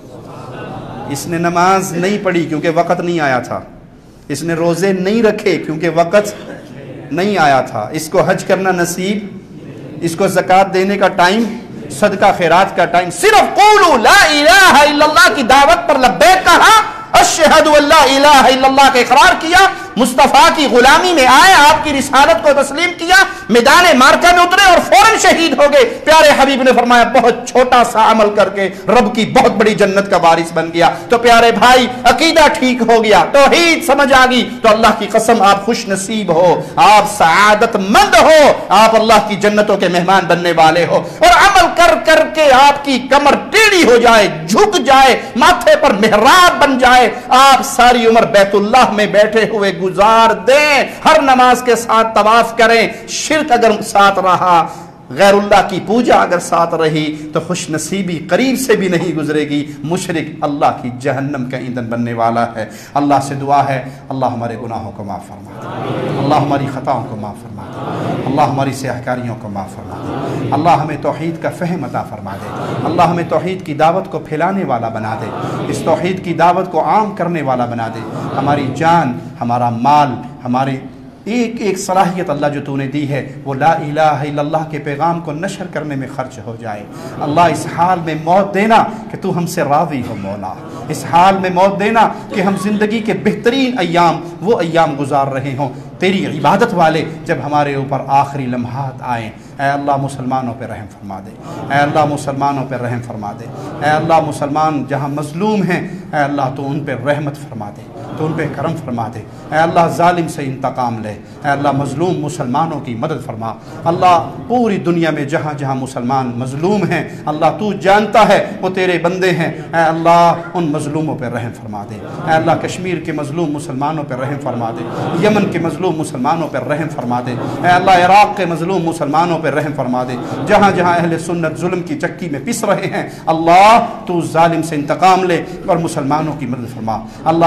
گیا۔ اس نے نماز نہیں پڑھی کیونکہ وقت نہیں آیا تھا، اس نے روزے نہیں رکھے کیونکہ وقت نہیں آیا تھا، اس کو حج کرنا نصیب، اس کو زکوٰۃ دینے کا ٹائم، صدقہ خیرات کا ٹائم، صرف قولوا لا الہ الا اللہ کی دعوت پر لبیک کہا، اشہد ان لا الہ الا اللہ کا اقرار کیا، مصطفیٰ کی غلامی میں آئے، آپ کی رسالت کو تسلیم کیا، میدان مارکا میں اترے اور فوراً شہید ہو گئے۔ پیارے حبیب نے فرمایا بہت چھوٹا سا عمل کر کے رب کی بہت بڑی جنت کا وارث بن گیا۔ تو پیارے بھائی عقیدہ ٹھیک ہو گیا، توحید سمجھ آ گئی، تو اللہ کی قسم آپ خوش نصیب ہو، آپ سعادت مند ہو، آپ اللہ کی جنتوں کے مہمان بننے والے ہو۔ اور عمل کر کر کے آپ کی کمر ٹیڑھی ہو جائے، جھک جائے، ماتھے پر محراب بن جائے، آپ ساری عمر بیت اللہ میں بیٹھے ہوئے گزار دیں، ہر نماز کے ساتھ طواف کریں، شرک اگر ساتھ رہا، غیر اللہ کی پوجا اگر ساتھ رہی تو خوش نصیبی قریب سے بھی نہیں گزرے گی، مشرک اللہ کی جہنم کا ایندھن بننے والا ہے۔ اللہ سے دعا ہے اللہ ہمارے گناہوں کو معاف فرما دے، اللہ ہماری خطاؤں کو معاف فرما دے، اللہ ہماری سیاہکاریوں کو معاف فرما دے، اللہ ہمیں توحید کا فہم عطا فرما دے، اللہ ہمیں توحید کی دعوت کو پھیلانے والا بنا دے، اس توحید کی دعوت کو عام کرنے والا بنا دے۔ ہماری جان، ہمارا مال، ہمارے ایک ایک صلاحیت اللہ جو تو نے دی ہے وہ لا الہ الا اللہ کے پیغام کو نشر کرنے میں خرچ ہو جائے۔ اللہ اس حال میں موت دینا کہ تو ہم سے راضی ہو مولا، اس حال میں موت دینا کہ ہم زندگی کے بہترین ایام وہ ایام گزار رہے ہوں تیری عبادت والے، جب ہمارے اوپر آخری لمحات آئیں۔ اے اللہ مسلمانوں پہ رحم فرما دے، اے اللہ مسلمانوں پہ رحم فرما دے، اے اللہ مسلمان جہاں مظلوم ہیں اے اللہ تو ان پہ رحمت فرما دے، تو ان پہ کرم فرما دے، اے اللہ ظالم سے انتقام لے، اے اللہ مظلوم مسلمانوں کی مدد فرما۔ اللہ پوری دنیا میں جہاں جہاں مسلمان مظلوم ہیں اللہ تو جانتا ہے وہ تیرے بندے ہیں، اے اللہ ان مظلوموں پہ رحم فرما دے، اے اللہ کشمیر کے مظلوم مسلمانوں پہ رحم فرما دے، یمن کے مظلوم مسلمانوں پہ رحم فرما دے، اے اللہ عراق کے مظلوم مسلمانوں پہ رحم فرما دے، جہاں جہاں اہل سنت ظلم کی چکی میں پس رہے ہیں اللہ تو ظالم سے انتقام لے اور مسلمانوں کی مدد فرما۔ اللہ ہمارے وہ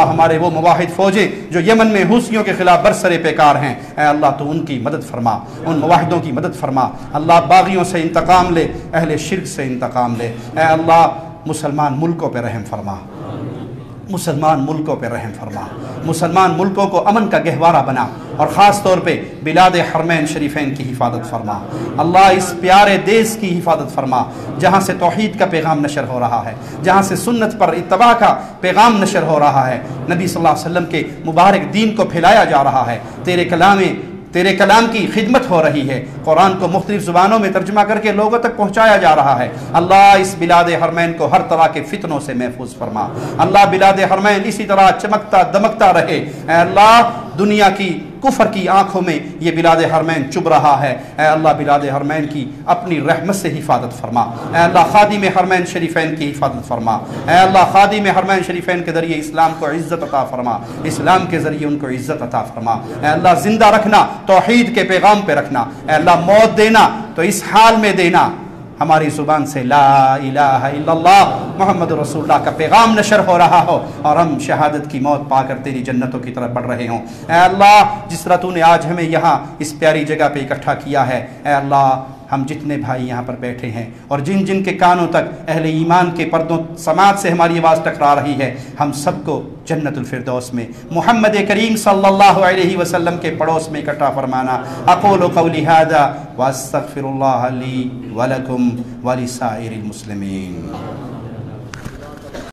وہ مواحد فوجیں جو یمن میں حوثیوں کے خلاف برسر پیکار ہیں، اے اللہ تو ان کی مدد فرما، ان مواحدوں کی مدد فرما۔ اللہ باغیوں سے انتقام لے، اہل شرک سے انتقام لے۔ اے اللہ مسلمان ملکوں پہ رحم فرما، مسلمان ملکوں پہ رحم فرما، مسلمان ملکوں کو امن کا گہوارہ بنا، اور خاص طور پہ بلاد حرمین شریفین کی حفاظت فرما۔ اللہ اس پیارے دیس کی حفاظت فرما جہاں سے توحید کا پیغام نشر ہو رہا ہے، جہاں سے سنت پر اتباع کا پیغام نشر ہو رہا ہے، نبی صلی اللہ علیہ وسلم کے مبارک دین کو پھیلایا جا رہا ہے، تیرے کلام کی خدمت ہو رہی ہے، قرآن کو مختلف زبانوں میں ترجمہ کر کے لوگوں تک پہنچایا جا رہا ہے۔ اللہ اس بلاد حرمین کو ہر طرح کے فتنوں سے محفوظ فرما۔ اللہ بلاد حرمین اسی طرح چمکتا دمکتا رہے۔ اے اللہ دنیا کی کفر کی آنکھوں میں یہ بلاد حرمین چبھ رہا ہے، اے اللہ بلاد حرمین کی اپنی رحمت سے حفاظت فرما۔ اے اللہ خادم حرمین شریفین کی حفاظت فرما۔ اے اللہ خادم حرمین شریفین کے ذریعے اسلام کو عزت عطا فرما، اسلام کے ذریعے ان کو عزت عطا فرما۔ اے اللہ زندہ رکھنا، توحید کے پیغام پہ رکھنا۔ اے اللہ موت دینا تو اس حال میں دینا ہماری زبان سے لا الہ الا اللہ محمد رسول اللہ کا پیغام نشر ہو رہا ہو، اور ہم شہادت کی موت پا کر تیری جنتوں کی طرف بڑھ رہے ہوں۔ اے اللہ جس طرح تو نے آج ہمیں یہاں اس پیاری جگہ پہ اکٹھا کیا ہے، اے اللہ ہم جتنے بھائی یہاں پر بیٹھے ہیں اور جن جن کے کانوں تک اہل ایمان کے پردوں سماعت سے ہماری آواز ٹکرا رہی ہے، ہم سب کو جنت الفردوس میں محمد کریم صلی اللہ علیہ وسلم کے پڑوس میں اکٹھا فرمانا۔ اقول قولی ھذا واستغفر اللہ لی ولکم ولسائر المسلمین۔